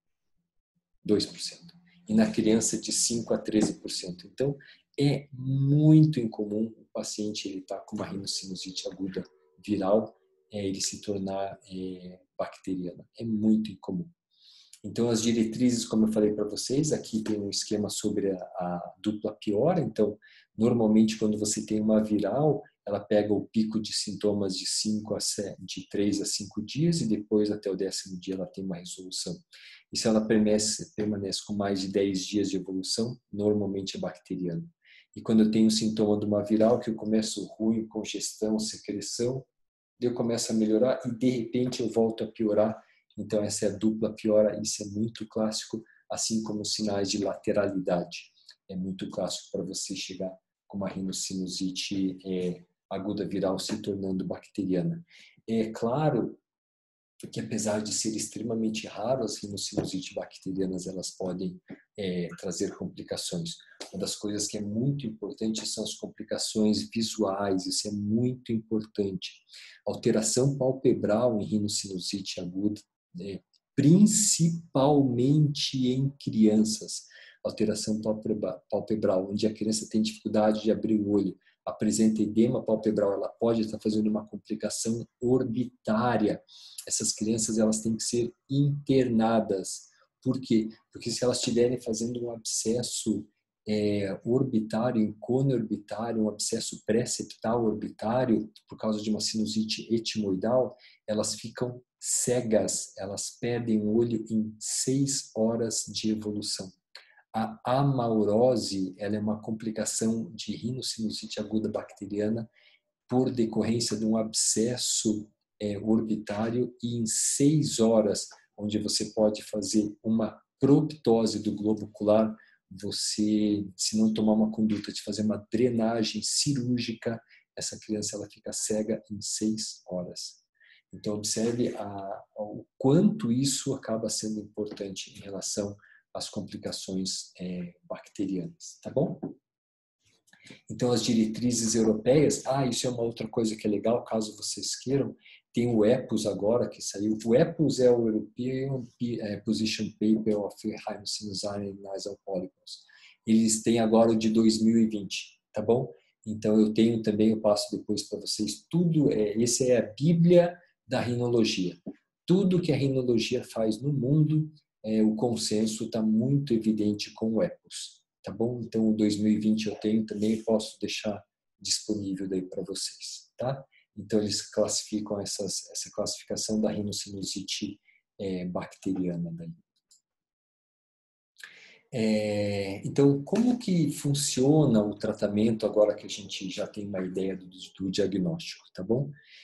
dois por cento. E na criança de cinco a treze por cento. Então, é muito incomum o paciente ele estar tá com uma rinocinusite aguda viral, é, ele se tornar é, bacteriana. É muito incomum. Então, as diretrizes, como eu falei para vocês, aqui tem um esquema sobre a, a dupla piora. Então, normalmente, quando você tem uma viral, ela pega o pico de sintomas de, cinco a sete, de três a cinco dias e depois, até o décimo dia, ela tem uma resolução. E se ela permanece, permanece com mais de dez dias de evolução, normalmente é bacteriana. E quando eu tenho o sintoma de uma viral, que eu começo ruim, congestão, secreção, eu começo a melhorar e, de repente, eu volto a piorar. Então, essa é a dupla piora, isso é muito clássico, assim como os sinais de lateralidade. É muito clássico para você chegar com uma rinocinusite é, aguda viral se tornando bacteriana. É claro que, apesar de ser extremamente raro, as rinocinusite bacterianas elas podem é, trazer complicações. Uma das coisas que é muito importante são as complicações visuais, isso é muito importante. Alteração palpebral em rinocinusite aguda, é, principalmente em crianças. Alteração palpebral, onde a criança tem dificuldade de abrir o olho, apresenta edema palpebral, ela pode estar fazendo uma complicação orbitária. Essas crianças elas têm que ser internadas. Por quê? Porque se elas estiverem fazendo um abscesso é, orbitário, em cone orbitário, um abscesso pré-septal orbitário, por causa de uma sinusite etimoidal, elas ficam cegas, elas perdem o olho em seis horas de evolução. A amaurose ela é uma complicação de rinocinusite aguda bacteriana por decorrência de um abscesso é, orbitário e em seis horas, onde você pode fazer uma proptose do globo ocular, você, se não tomar uma conduta de fazer uma drenagem cirúrgica, essa criança ela fica cega em seis horas. Então, observe a, o quanto isso acaba sendo importante em relação às complicações é, bacterianas, tá bom? Então, as diretrizes europeias, ah, isso é uma outra coisa que é legal, caso vocês queiram, tem o EPUS agora, que saiu. O EPUS é o European Position Paper of Rhinosinusitis Nasal Polyps. Eles têm agora o de dois mil e vinte, tá bom? Então, eu tenho também, eu passo depois para vocês, tudo, é, essa é a Bíblia da rinologia. Tudo que a rinologia faz no mundo, é, o consenso está muito evidente com o EPUS. Tá bom? Então, o dois mil e vinte eu tenho também, posso deixar disponível daí para vocês, tá? Então, eles classificam essas, essa classificação da rinocinusite é, bacteriana daí. É, então, como que funciona o tratamento agora que a gente já tem uma ideia do, do diagnóstico, tá bom?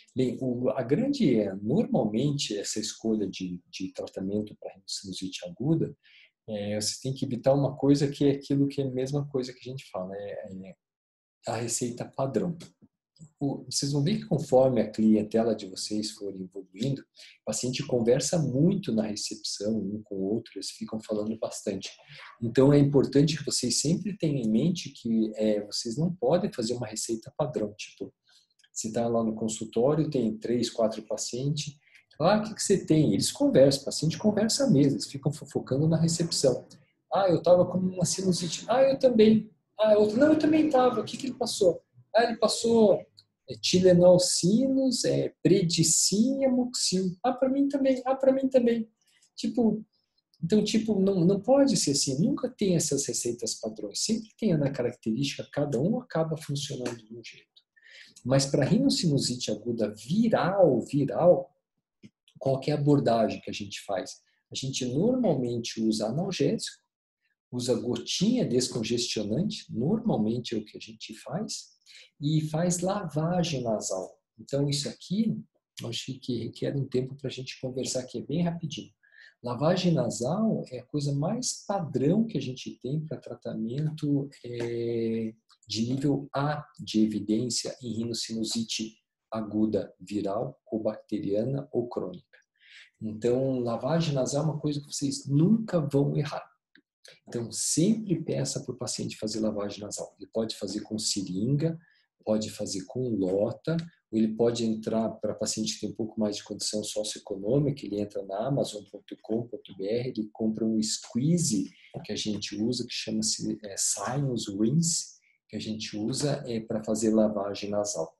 Bem, o, a grande, é, normalmente, essa escolha de, de tratamento para sinusite aguda, é, você tem que evitar uma coisa que é aquilo que é a mesma coisa que a gente fala, é, é a receita padrão. O, vocês vão ver que conforme a clientela de vocês for evoluindo, o paciente conversa muito na recepção, um com o outro, eles ficam falando bastante. Então, é importante que vocês sempre tenham em mente que é, vocês não podem fazer uma receita padrão, tipo, você está lá no consultório, tem três, quatro pacientes. Ah, o que, que você tem? Eles conversam, o paciente conversa mesmo, eles ficam fofocando na recepção. Ah, eu estava com uma sinusite. Ah, eu também. Ah, outro, não, eu também estava. O que, que ele passou? Ah, ele passou é, Tilenol sinus, é, Predicin e Amoxil. Ah, para mim também. Ah, para mim também. Tipo, então, tipo, não, não pode ser assim. Nunca tem essas receitas padrões. Sempre tem a característica, cada um acaba funcionando de um jeito. Mas para rinocinusite aguda viral, viral, qual que é a abordagem que a gente faz? A gente normalmente usa analgésico, usa gotinha descongestionante, normalmente é o que a gente faz, e faz lavagem nasal. Então isso aqui, acho que requer um tempo para a gente conversar aqui, é bem rapidinho. Lavagem nasal é a coisa mais padrão que a gente tem para tratamento é, de nível A de evidência em rinocinusite aguda viral, ou bacteriana ou crônica. Então, lavagem nasal é uma coisa que vocês nunca vão errar. Então, sempre peça para o paciente fazer lavagem nasal. Ele pode fazer com seringa, pode fazer com lota, ou ele pode entrar, para paciente que tem um pouco mais de condição socioeconômica, ele entra na amazon ponto com ponto br, ele compra um squeeze que a gente usa, que chama-se é, Sinus Rinse, que a gente usa é, para fazer lavagem nasal.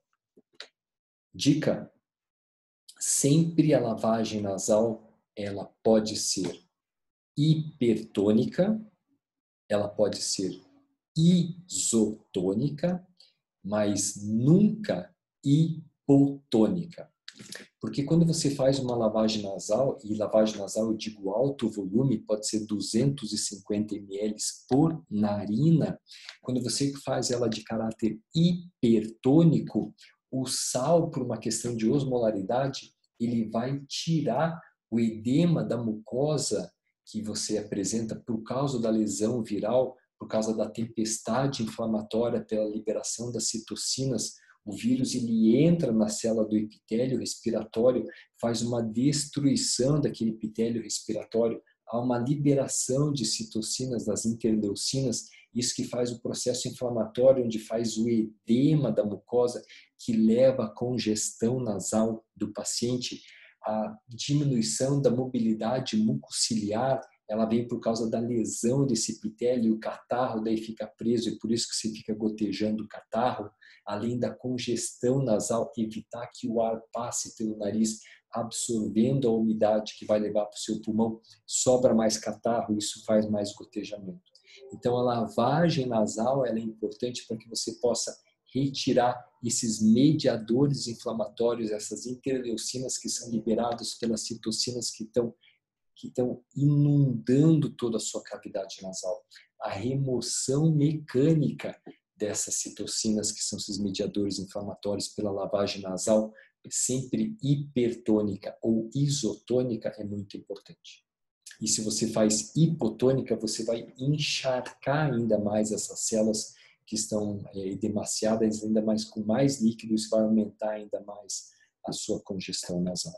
Dica: sempre a lavagem nasal ela pode ser hipertônica, ela pode ser isotônica, mas nunca hipotônica. Porque quando você faz uma lavagem nasal, e lavagem nasal eu digo alto volume, pode ser duzentos e cinquenta mililitros por narina, quando você faz ela de caráter hipertônico, o sal, por uma questão de osmolaridade, ele vai tirar o edema da mucosa que você apresenta por causa da lesão viral, por causa da tempestade inflamatória pela liberação das citocinas. O vírus ele entra na célula do epitélio respiratório, faz uma destruição daquele epitélio respiratório, há uma liberação de citocinas, das interleucinas, isso que faz o processo inflamatório, onde faz o edema da mucosa, que leva à congestão nasal do paciente, a diminuição da mobilidade mucociliar, ela vem por causa da lesão desse epitélio, o catarro daí fica preso e por isso que você fica gotejando o catarro, além da congestão nasal, evitar que o ar passe pelo nariz, absorvendo a umidade que vai levar para o seu pulmão, sobra mais catarro, isso faz mais gotejamento. Então a lavagem nasal ela é importante para que você possa retirar esses mediadores inflamatórios, essas interleucinas que são liberadas pelas citocinas que estão que estão inundando toda a sua cavidade nasal. A remoção mecânica dessas citocinas, que são esses mediadores inflamatórios pela lavagem nasal, sempre hipertônica ou isotônica, é muito importante. E se você faz hipotônica, você vai encharcar ainda mais essas células que estão é, edemaciadas, ainda mais com mais líquido, isso vai aumentar ainda mais a sua congestão nasal.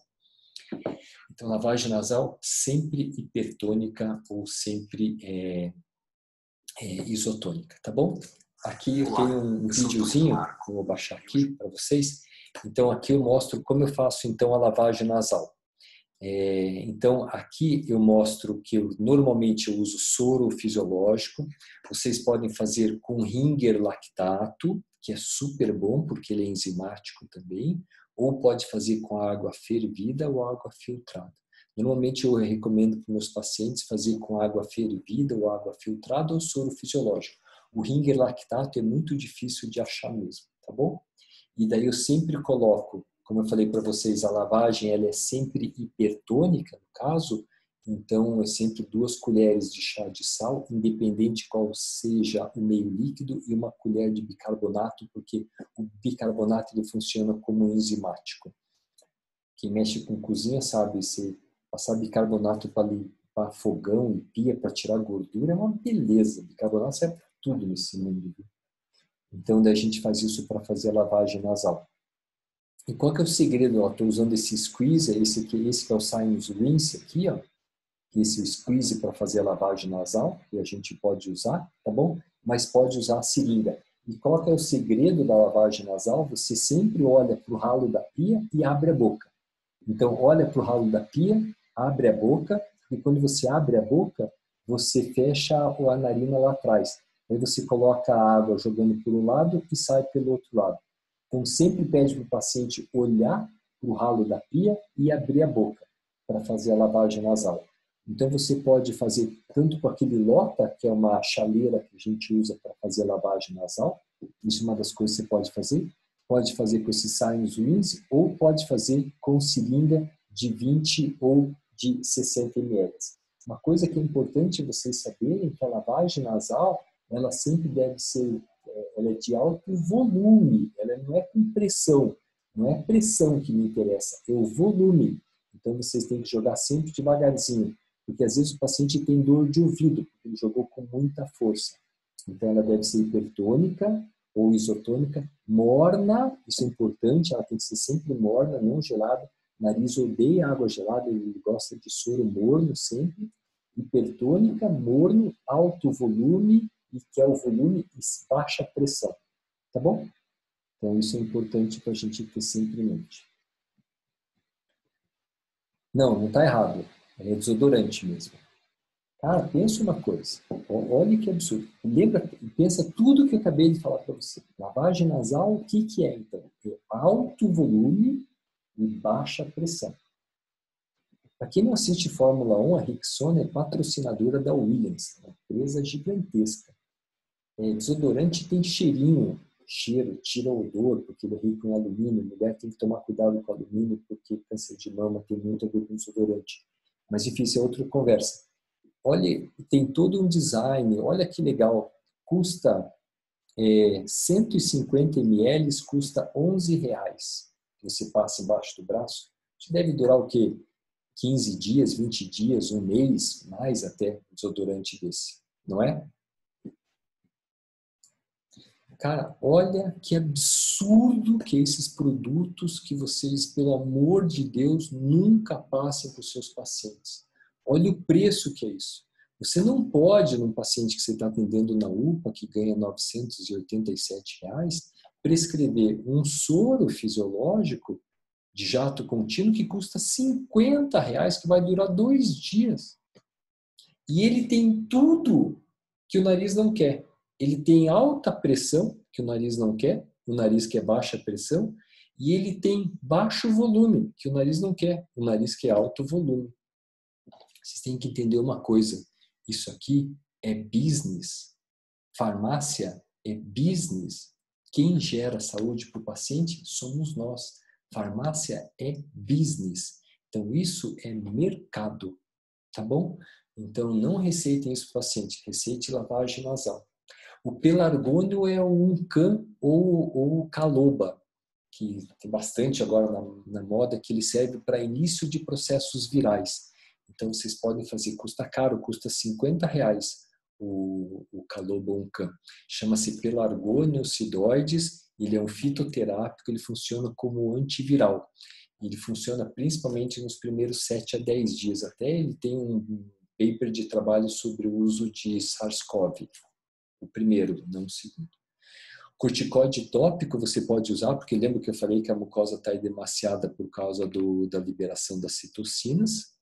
Então, lavagem nasal sempre hipertônica ou sempre é, é, isotônica, tá bom? Aqui eu tenho um videozinho, que eu vou baixar aqui para vocês. Então, aqui eu mostro como eu faço então a lavagem nasal. É, então, aqui eu mostro que eu, normalmente eu uso soro fisiológico. Vocês podem fazer com Ringer lactato, que é super bom, porque ele é enzimático também. Ou pode fazer com água fervida ou água filtrada. Normalmente eu recomendo para meus pacientes fazer com água fervida ou água filtrada ou soro fisiológico. O Ringer lactato é muito difícil de achar mesmo, tá bom? E daí eu sempre coloco, como eu falei para vocês, a lavagem ela é sempre hipertônica, no caso, então é sempre duas colheres de chá de sal, independente qual seja o meio líquido, e uma colher de bicarbonato, porque o bicarbonato ele funciona como enzimático. Quem mexe com cozinha sabe, se passar bicarbonato para limpar fogão e pia para tirar gordura é uma beleza. Bicarbonato serve para tudo nesse mundo. Viu? Então, daí a gente faz isso para fazer a lavagem nasal. E qual que é o segredo? Estou usando esse squeeze, esse, aqui, esse que é o sinus rinse aqui, ó. Esse é o squeeze para fazer a lavagem nasal, que a gente pode usar, tá bom? Mas pode usar a seringa. E qual que é o segredo da lavagem nasal? Você sempre olha para o ralo da pia e abre a boca. Então, olha para o ralo da pia, abre a boca, e quando você abre a boca, você fecha a narina lá atrás. Aí você coloca a água jogando por um lado e sai pelo outro lado. Então, sempre pede para o paciente olhar para o ralo da pia e abrir a boca para fazer a lavagem nasal. Então, você pode fazer tanto com aquele Lota, que é uma chaleira que a gente usa para fazer a lavagem nasal. Isso é uma das coisas que você pode fazer. Pode fazer com esse sinus rinse ou pode fazer com seringa de vinte ou de sessenta mililitros. Uma coisa que é importante vocês saberem é que a lavagem nasal, ela sempre deve ser, ela é de alto volume, ela não é com pressão, não é pressão que me interessa, é o volume. Então vocês têm que jogar sempre devagarzinho, porque às vezes o paciente tem dor de ouvido, porque ele jogou com muita força. Então ela deve ser hipertônica ou isotônica, morna, isso é importante, ela tem que ser sempre morna, não gelada. Nariz odeia água gelada, ele gosta de soro morno sempre. Hipertônica, morno, alto volume, e que é o volume e baixa pressão. Tá bom? Então isso é importante para a gente ter sempre em mente. Não, não está errado. É desodorante mesmo. Cara, pensa uma coisa. Olha que absurdo. Lembra, pensa tudo que eu acabei de falar para você. Lavagem nasal, o que, que é, então? É alto volume e baixa pressão. Para quem não assiste Fórmula um, a Rexona é patrocinadora da Williams, uma empresa gigantesca. É, desodorante tem cheirinho, cheiro, tira odor, porque ele é rico em alumínio. Mulher tem que tomar cuidado com alumínio, porque câncer de mama tem muito a ver com desodorante. Mas, enfim, isso é outra conversa. Olha, tem todo um design, olha que legal. Custa é, cento e cinquenta mililitros, custa onze reais. Você passa embaixo do braço. Isso deve durar o quê? quinze dias, vinte dias, um mês, mais até, um desodorante desse. Não é? Cara, olha que absurdo que esses produtos que vocês, pelo amor de Deus, nunca passem para os seus pacientes. Olha o preço que é isso. Você não pode, num paciente que você está atendendo na U P A, que ganha novecentos e oitenta e sete reais, prescrever um soro fisiológico de jato contínuo que custa cinquenta reais, que vai durar dois dias. E ele tem tudo que o nariz não quer. Ele tem alta pressão, que o nariz não quer, o nariz quer baixa pressão, e ele tem baixo volume, que o nariz não quer, o nariz quer alto volume. Vocês têm que entender uma coisa, isso aqui é business, farmácia é business. Quem gera saúde para o paciente somos nós. Farmácia é business. Então, isso é mercado, tá bom? Então, não receitem isso para o paciente, receite lavagem nasal. O pelargônio é o Uncan ou o Caloba, que tem bastante agora na, na moda, que ele serve para início de processos virais. Então, vocês podem fazer, custa caro, custa cinquenta reais o, o Caloba Uncan. Chama-se Pelargônio cidoides, ele é um fitoterápico, ele funciona como antiviral. Ele funciona principalmente nos primeiros sete a dez dias. Até ele tem um paper de trabalho sobre o uso de SARS-CoV. O primeiro, não o segundo. Corticóide tópico você pode usar, porque lembra que eu falei que a mucosa está edemaciada por causa do, da liberação das citocinas.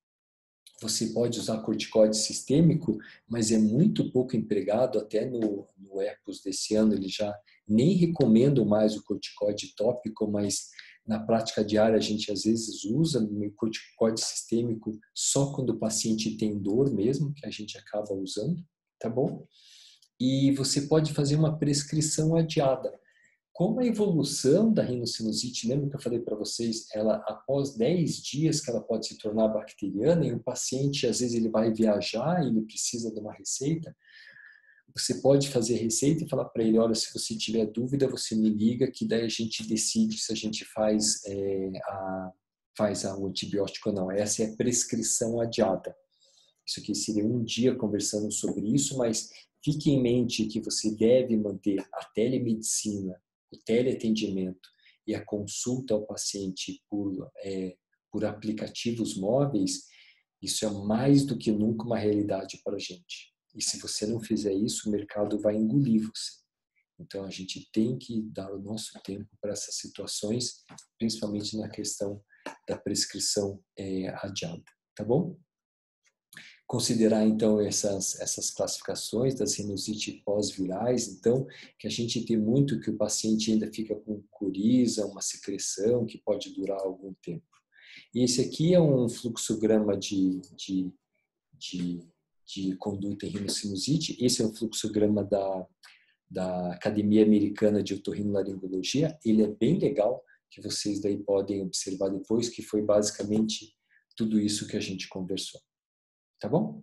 Você pode usar corticóide sistêmico, mas é muito pouco empregado, até no, no EPOS desse ano ele já nem recomendo mais o corticóide tópico, mas na prática diária a gente às vezes usa o corticóide sistêmico só quando o paciente tem dor mesmo, que a gente acaba usando, tá bom? E você pode fazer uma prescrição adiada. Como a evolução da rinocinusite, lembra que eu falei para vocês, ela após dez dias que ela pode se tornar bacteriana e o paciente, às vezes, ele vai viajar e ele precisa de uma receita, você pode fazer receita e falar para ele, olha, se você tiver dúvida, você me liga, que daí a gente decide se a gente faz é, a, faz o antibiótico ou não. Essa é a prescrição adiada. Isso aqui seria um dia conversando sobre isso, mas fique em mente que você deve manter a telemedicina, o teleatendimento e a consulta ao paciente por, é, por aplicativos móveis. Isso é mais do que nunca uma realidade para a gente. E se você não fizer isso, o mercado vai engolir você. Então, a gente tem que dar o nosso tempo para essas situações, principalmente na questão da prescrição é, adiada, tá bom? Considerar, então, essas, essas classificações das rinosites pós-virais, então, que a gente tem muito que o paciente ainda fica com coriza, uma secreção que pode durar algum tempo. E esse aqui é um fluxograma de, de, de, de conduta em rinocinusite, esse é um fluxograma da, da Academia Americana de Otorrinolaringologia, ele é bem legal, que vocês daí podem observar depois, que foi basicamente tudo isso que a gente conversou. Tá bom?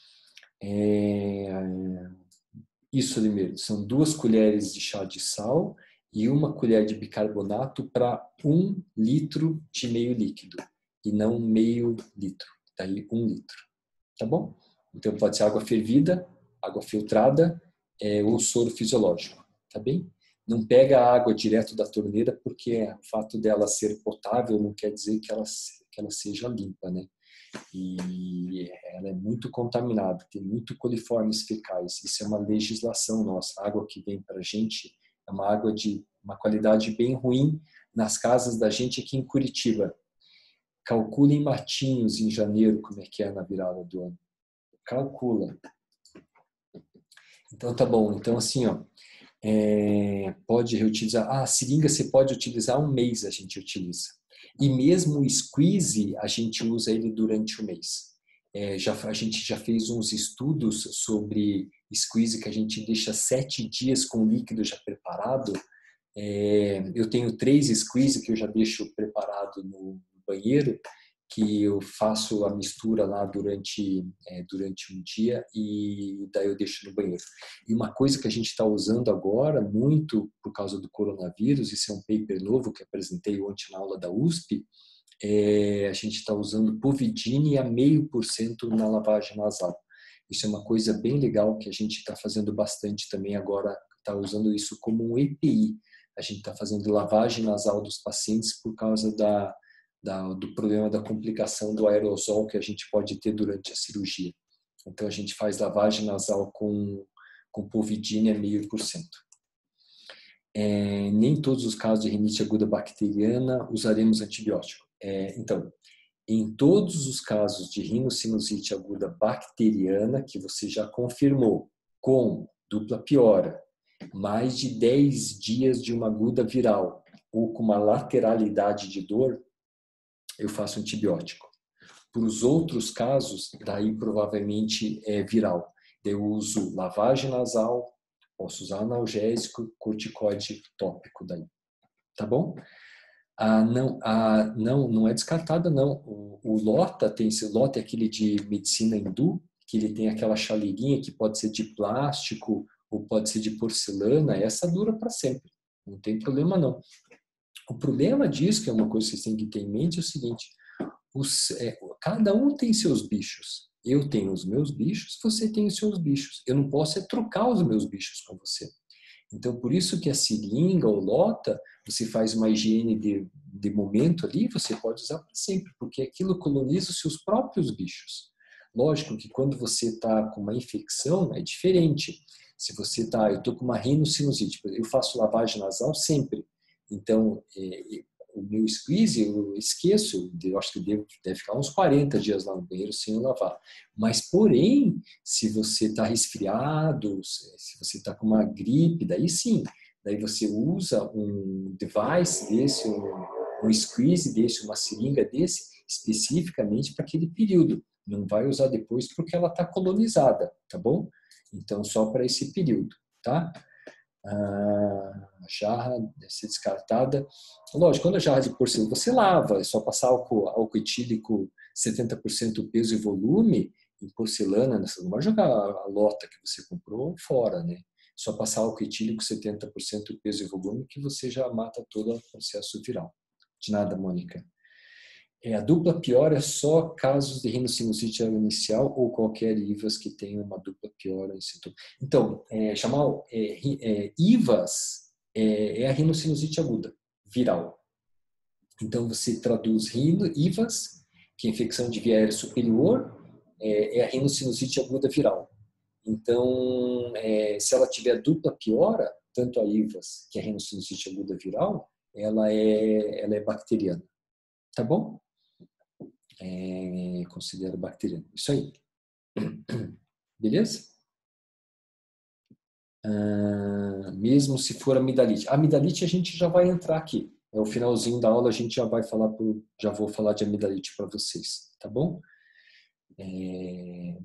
É... Isso, primeiro, são duas colheres de chá de sal e uma colher de bicarbonato para um litro de meio líquido, e não meio litro, daí um litro. Tá bom? Então pode ser água fervida, água filtrada é, ou soro fisiológico, tá bem? Não pega a água direto da torneira, porque o fato dela ser potável não quer dizer que ela, que ela seja limpa, né? E ela é muito contaminada, tem muito coliformes fecais. Isso é uma legislação nossa. A água que vem para a gente é uma água de uma qualidade bem ruim nas casas da gente aqui em Curitiba. Calcula em Matinhos, em janeiro, como é que é na virada do ano. Calcula. Então tá bom. Então assim, ó, é, pode reutilizar. Ah, a seringa você pode utilizar um mês, a gente utiliza. E mesmo o squeeze, a gente usa ele durante o mês. É, já, a gente já fez uns estudos sobre squeeze que a gente deixa sete dias com o líquido já preparado. É, eu tenho três squeeze que eu já deixo preparado no banheiro, que eu faço a mistura lá durante, é, durante um dia e daí eu deixo no banheiro. E uma coisa que a gente está usando agora, muito por causa do coronavírus, isso é um paper novo que apresentei ontem na aula da U S P, é, a gente está usando povidine a meio por cento na lavagem nasal. Isso é uma coisa bem legal que a gente está fazendo bastante também agora, está usando isso como um E P I. A gente está fazendo lavagem nasal dos pacientes por causa da Da, do problema da complicação do aerosol que a gente pode ter durante a cirurgia. Então, a gente faz lavagem nasal com, com povidine a meio por cento. É, nem todos os casos de rinite aguda bacteriana usaremos antibiótico. É, então, em todos os casos de rinocinusite aguda bacteriana, que você já confirmou, com dupla piora, mais de dez dias de uma aguda viral, ou com uma lateralidade de dor, eu faço antibiótico. Para os outros casos, daí provavelmente é viral. Eu uso lavagem nasal, posso usar analgésico, corticoide tópico daí. Tá bom? Ah, não, ah, não, não é descartada não. O, o Lota tem esse Lota é aquele de medicina hindu, que ele tem aquela chaleirinha que pode ser de plástico ou pode ser de porcelana. Essa dura para sempre. Não tem problema não. O problema disso, que é uma coisa que vocês têm que ter em mente, é o seguinte: os, é, cada um tem seus bichos. Eu tenho os meus bichos, você tem os seus bichos. Eu não posso é trocar os meus bichos com você. Então, por isso que a seringa ou lota, você faz uma higiene de, de momento ali, você pode usar para sempre, porque aquilo coloniza os seus próprios bichos. Lógico que quando você está com uma infecção, é diferente. Se você está, eu estou com uma rinocinusite, eu faço lavagem nasal sempre. Então, é, o meu squeeze eu esqueço, eu acho que deve, deve ficar uns quarenta dias lá no banheiro sem lavar. Mas, porém, se você está resfriado, se você está com uma gripe, daí sim, daí você usa um device desse, um, um squeeze desse, uma seringa desse, especificamente para aquele período. Não vai usar depois porque ela está colonizada, tá bom? Então, só para esse período, tá? A jarra deve ser descartada. Lógico, quando a jarra de porcelana você lava, é só passar álcool, álcool etílico setenta por cento peso e volume em porcelana, você não vai jogar a lota que você comprou fora, né? Só passar álcool etílico setenta por cento peso e volume que você já mata todo o processo viral. De nada, Mônica. É, a dupla piora é só casos de rinocinusite inicial ou qualquer I V A S que tenha uma dupla piora em sintoma. Então, é, Jamal, é, é, I V A S é, é a rinocinusite aguda, viral. Então, você traduz rino, I V A S, que é infecção de via aérea superior, é, é a rinocinusite aguda viral. Então, é, se ela tiver dupla piora, tanto a I V A S, que é a rinocinusite aguda viral, ela é, ela é bacteriana. Tá bom? É, considero bacteriano. Isso aí. Beleza? Ah, mesmo se for amidalite. A amidalite a gente já vai entrar aqui. É o finalzinho da aula, a gente já vai falar, por, já vou falar de amidalite para vocês. Tá bom? É,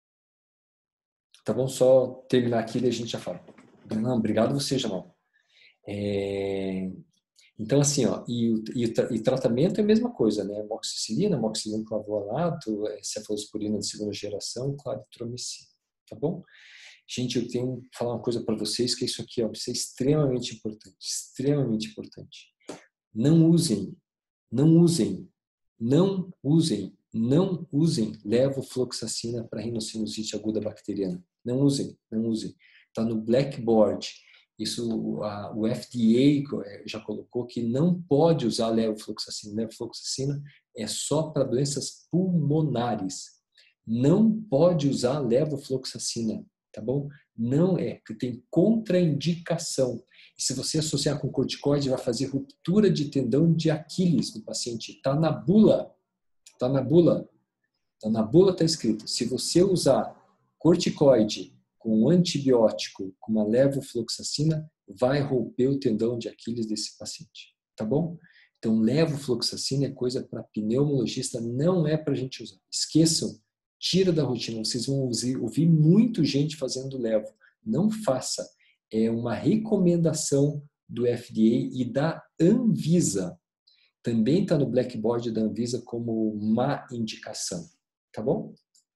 tá bom? Só terminar aqui e a gente já fala. Não, obrigado você, Jamal. É, então, assim, ó, e, e, e tratamento é a mesma coisa, né? Amoxicilina, amoxicilina clavulato, cefalosporina de segunda geração, claritromicina, tá bom? Gente, eu tenho que falar uma coisa para vocês, que isso aqui, ó, isso é extremamente importante, extremamente importante. Não usem, não usem, não usem, não usem levofloxacina para rinocinusite aguda bacteriana. Não usem, não usem. Está no Blackboard. Isso, a, o F D A já colocou que não pode usar levofloxacina. Levofloxacina é só para doenças pulmonares. Não pode usar levofloxacina, tá bom? Não é, que tem contraindicação. E se você associar com corticoide, vai fazer ruptura de tendão de Aquiles no paciente. Está na bula. Está na bula. Está na bula, está escrito. Se você usar corticoide com antibiótico, com uma levofloxacina, vai romper o tendão de Aquiles desse paciente. Tá bom? Então, levofloxacina é coisa para pneumologista, não é para a gente usar. Esqueçam, tira da rotina. Vocês vão ouvir, ouvir muito gente fazendo levo. Não faça. É uma recomendação do F D A e da Anvisa. Também está no Blackboard da Anvisa como má indicação. Tá bom?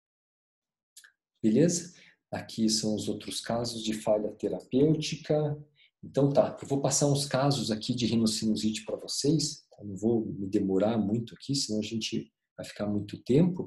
Beleza? Aqui são os outros casos de falha terapêutica. Então tá, eu vou passar uns casos aqui de rinocinusite para vocês. Tá? Não vou me demorar muito aqui, senão a gente vai ficar muito tempo.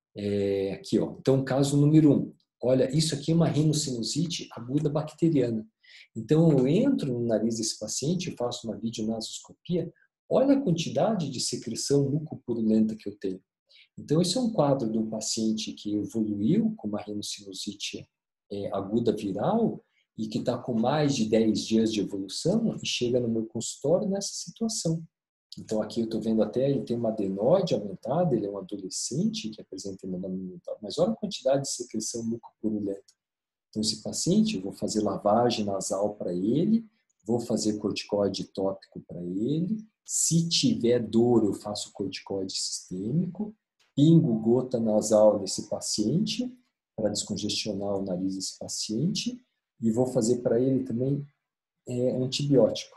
É, aqui, ó. Então, caso número um. Olha, isso aqui é uma rinocinusite aguda bacteriana. Então, eu entro no nariz desse paciente, eu faço uma videonasoscopia. Olha a quantidade de secreção mucopurulenta que eu tenho. Então, esse é um quadro de um paciente que evoluiu com uma rinocinusite é, aguda viral e que está com mais de dez dias de evolução e chega no meu consultório nessa situação. Então, aqui eu estou vendo até, ele tem uma adenoide aumentada, ele é um adolescente que apresenta hemanoma mental, mas olha a quantidade de secreção mucopurulenta. Então, esse paciente, eu vou fazer lavagem nasal para ele, vou fazer corticoide tópico para ele, se tiver dor, eu faço corticoide sistêmico, pingo gota nasal nesse paciente, para descongestionar o nariz desse paciente, e vou fazer para ele também é, antibiótico.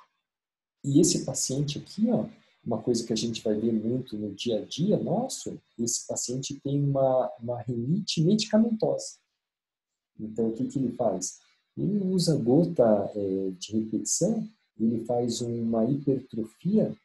E esse paciente aqui, ó, uma coisa que a gente vai ver muito no dia a dia nosso, esse paciente tem uma, uma rinite medicamentosa. Então, o que, que ele faz? Ele usa gota é, de repetição, ele faz uma hipertrofia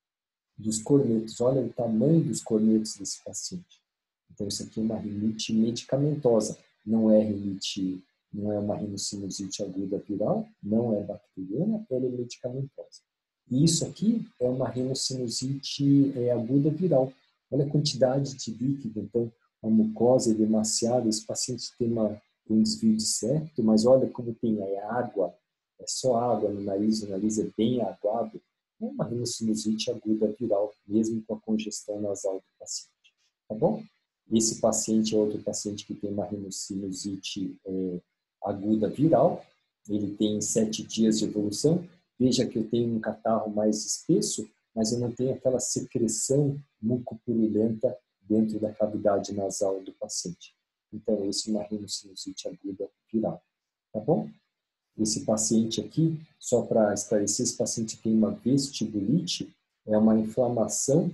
dos cornetos. Olha o tamanho dos cornetos desse paciente. Então, isso aqui é uma rinite medicamentosa. Não é rinite, não é uma rinocinusite aguda viral, não é bacteriana, ela é medicamentosa. E isso aqui é uma rinocinusite é, aguda viral. Olha a quantidade de líquido. Então, a mucosa é emaciada, esse paciente tem uma, um desvio de septo, mas olha como tem é água, é só água no nariz, o nariz é bem aguado. É uma rinocinusite aguda viral, mesmo com a congestão nasal do paciente. Tá bom? Esse paciente é outro paciente que tem uma rinocinusite é, aguda viral. Ele tem sete dias de evolução. Veja que eu tenho um catarro mais espesso, mas eu não tenho aquela secreção mucopurulenta dentro da cavidade nasal do paciente. Então, esse é uma rinocinusite aguda viral. Tá bom? Esse paciente aqui, só para esclarecer, esse paciente tem uma vestibulite, é uma inflamação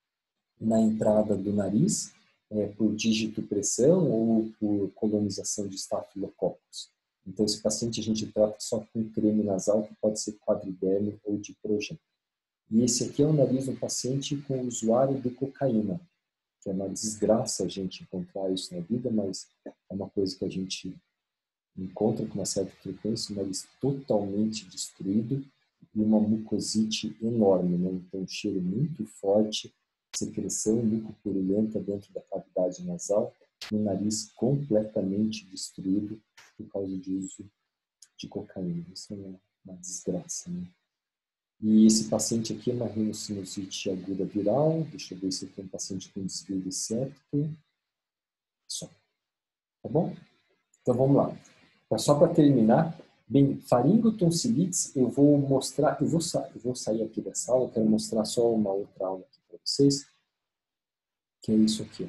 na entrada do nariz, é, por dígito-pressão ou por colonização de estafilococcus. Então, esse paciente a gente trata só com creme nasal, que pode ser quadriderme ou diprogênio. E esse aqui é o nariz do paciente com usuário de cocaína, que é uma desgraça a gente encontrar isso na vida, mas é uma coisa que a gente encontra com uma certa frequência, o nariz totalmente destruído e uma mucosite enorme, né? Então um cheiro muito forte, secreção mucopurulenta dentro da cavidade nasal, e um nariz completamente destruído por causa de uso de cocaína. Isso é uma, uma desgraça, né? E esse paciente aqui é uma rinocinusite aguda viral. Deixa eu ver se aqui é um paciente com desvio de septo. Só. Tá bom? Então vamos lá. Então, só para terminar, bem, faringotonsilites, eu vou mostrar, eu vou, sa eu vou sair aqui dessa aula, quero mostrar só uma outra aula aqui para vocês, que é isso aqui.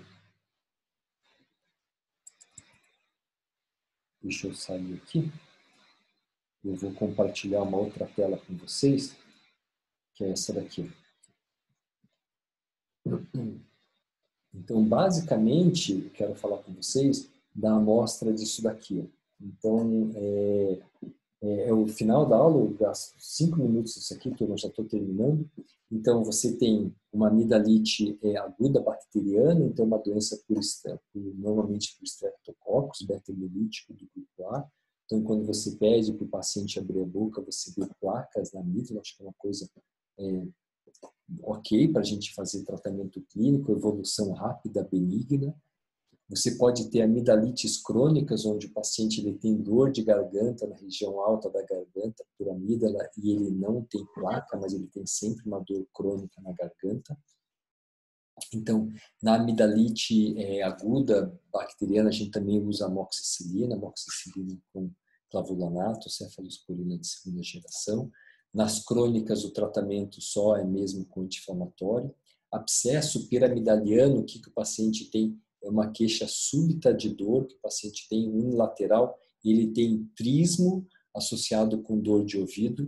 Deixa eu sair aqui. Eu vou compartilhar uma outra tela com vocês, que é essa daqui. Então, basicamente, eu quero falar com vocês da amostra disso daqui. Então, é, é, é o final da aula, eu gasto cinco minutos isso aqui, que eu já estou terminando. Então, você tem uma amidalite é, aguda bacteriana, então uma doença por, por, normalmente por streptococcus, beta-hemolítico do grupo A. Então, quando você pede para o paciente abrir a boca, você vê placas na amígdala, acho que é uma coisa é, ok para a gente fazer tratamento clínico, evolução rápida, benigna. Você pode ter amidalites crônicas, onde o paciente ele tem dor de garganta na região alta da garganta por amígdala e ele não tem placa, mas ele tem sempre uma dor crônica na garganta. Então, na amidalite é, aguda bacteriana, a gente também usa amoxicilina, amoxicilina com clavulanato, cefalosporina de segunda geração. Nas crônicas, o tratamento só é mesmo com anti-inflamatório. Abscesso piramidaliano, o que, que o paciente tem? É uma queixa súbita de dor, que o paciente tem unilateral, e ele tem trismo associado com dor de ouvido.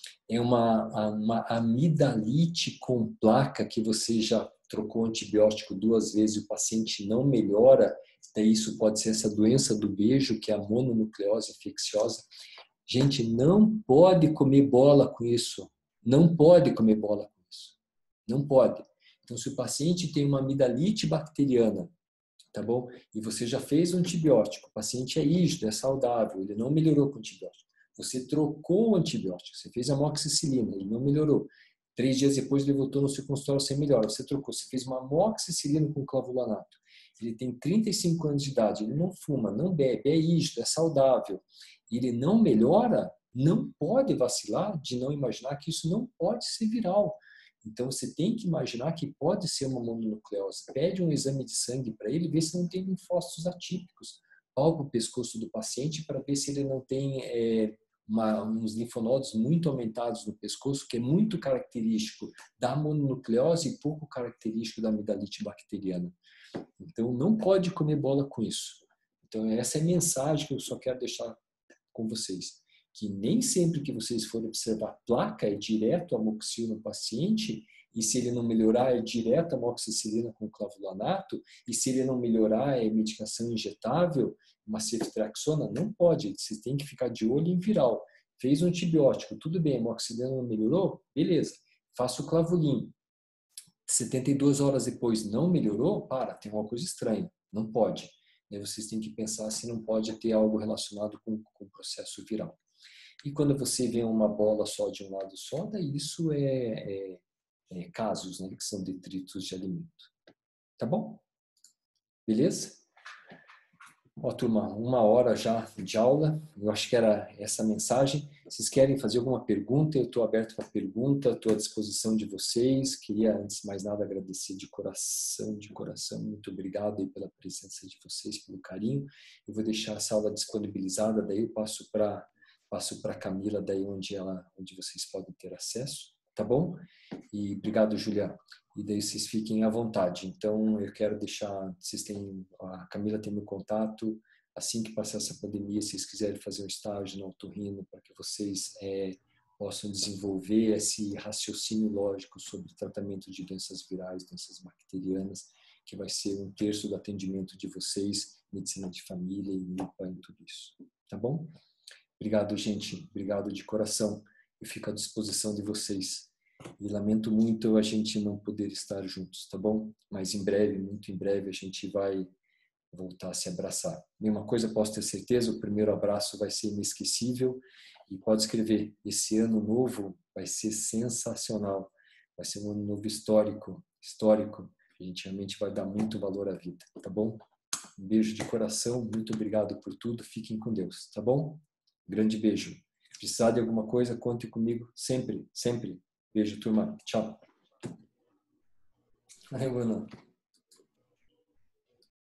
É uma, uma amidalite com placa, que você já trocou antibiótico duas vezes e o paciente não melhora. Daí isso pode ser essa doença do beijo, que é a mononucleose infecciosa. Gente, não pode comer bola com isso. Não pode comer bola com isso. Não pode. Então, se o paciente tem uma amidalite bacteriana, tá bom? E você já fez um antibiótico, o paciente é rígido, é saudável, ele não melhorou com o antibiótico. Você trocou o antibiótico, você fez amoxicilina, ele não melhorou. Três dias depois ele voltou no seu consultório sem melhora. Você trocou, você fez uma amoxicilina com clavulanato. Ele tem trinta e cinco anos de idade, ele não fuma, não bebe, é rígido, é saudável. Ele não melhora, não pode vacilar de não imaginar que isso não pode ser viral. Então, você tem que imaginar que pode ser uma mononucleose. Pede um exame de sangue para ele, vê se não tem linfócitos atípicos. Palpa o pescoço do paciente para ver se ele não tem é, uma, uns linfonodos muito aumentados no pescoço, que é muito característico da mononucleose e pouco característico da amidalite bacteriana. Então, não pode comer bola com isso. Então, essa é a mensagem que eu só quero deixar com vocês. Que nem sempre que vocês forem observar placa é direto amoxil no paciente, e se ele não melhorar é direto amoxicilina com clavulanato, e se ele não melhorar é medicação injetável, uma ceftriaxona, não pode, você tem que ficar de olho em viral. Fez um antibiótico, tudo bem, a amoxicilina não melhorou? Beleza, faça o clavulin. setenta e duas horas depois não melhorou? Para, tem uma coisa estranha, não pode. Aí vocês têm que pensar se não pode ter algo relacionado com, com o processo viral. E quando você vê uma bola só de um lado só, daí isso é, é, é casos, né, que são detritos de alimento. Tá bom? Beleza? Ó, turma, uma hora já de aula. Eu acho que era essa a mensagem. Vocês querem fazer alguma pergunta? Eu estou aberto para pergunta, estou à disposição de vocês. Queria, antes de mais nada, agradecer de coração, de coração. Muito obrigado aí pela presença de vocês, pelo carinho. Eu vou deixar essa aula disponibilizada, daí eu passo para passo para a Camila, daí onde, ela, onde vocês podem ter acesso. Tá bom? E obrigado, Julia. E daí vocês fiquem à vontade. Então, eu quero deixar, vocês têm, a Camila tem meu contato, assim que passar essa pandemia, se vocês quiserem fazer um estágio no otorrino, para que vocês é, possam desenvolver esse raciocínio lógico sobre tratamento de doenças virais, doenças bacterianas, que vai ser um terço do atendimento de vocês, medicina de família e M I P A e tudo isso. Tá bom? Obrigado, gente. Obrigado de coração. Eu fico à disposição de vocês. E lamento muito a gente não poder estar juntos, tá bom? Mas em breve, muito em breve, a gente vai voltar a se abraçar. E uma coisa posso ter certeza, o primeiro abraço vai ser inesquecível. E pode escrever, esse ano novo vai ser sensacional. Vai ser um ano novo histórico, histórico. A gente realmente vai dar muito valor à vida, tá bom? Um beijo de coração, muito obrigado por tudo. Fiquem com Deus, tá bom? Grande beijo. Precisar de alguma coisa, conte comigo sempre, sempre. Beijo, turma. Tchau. Ai, mano.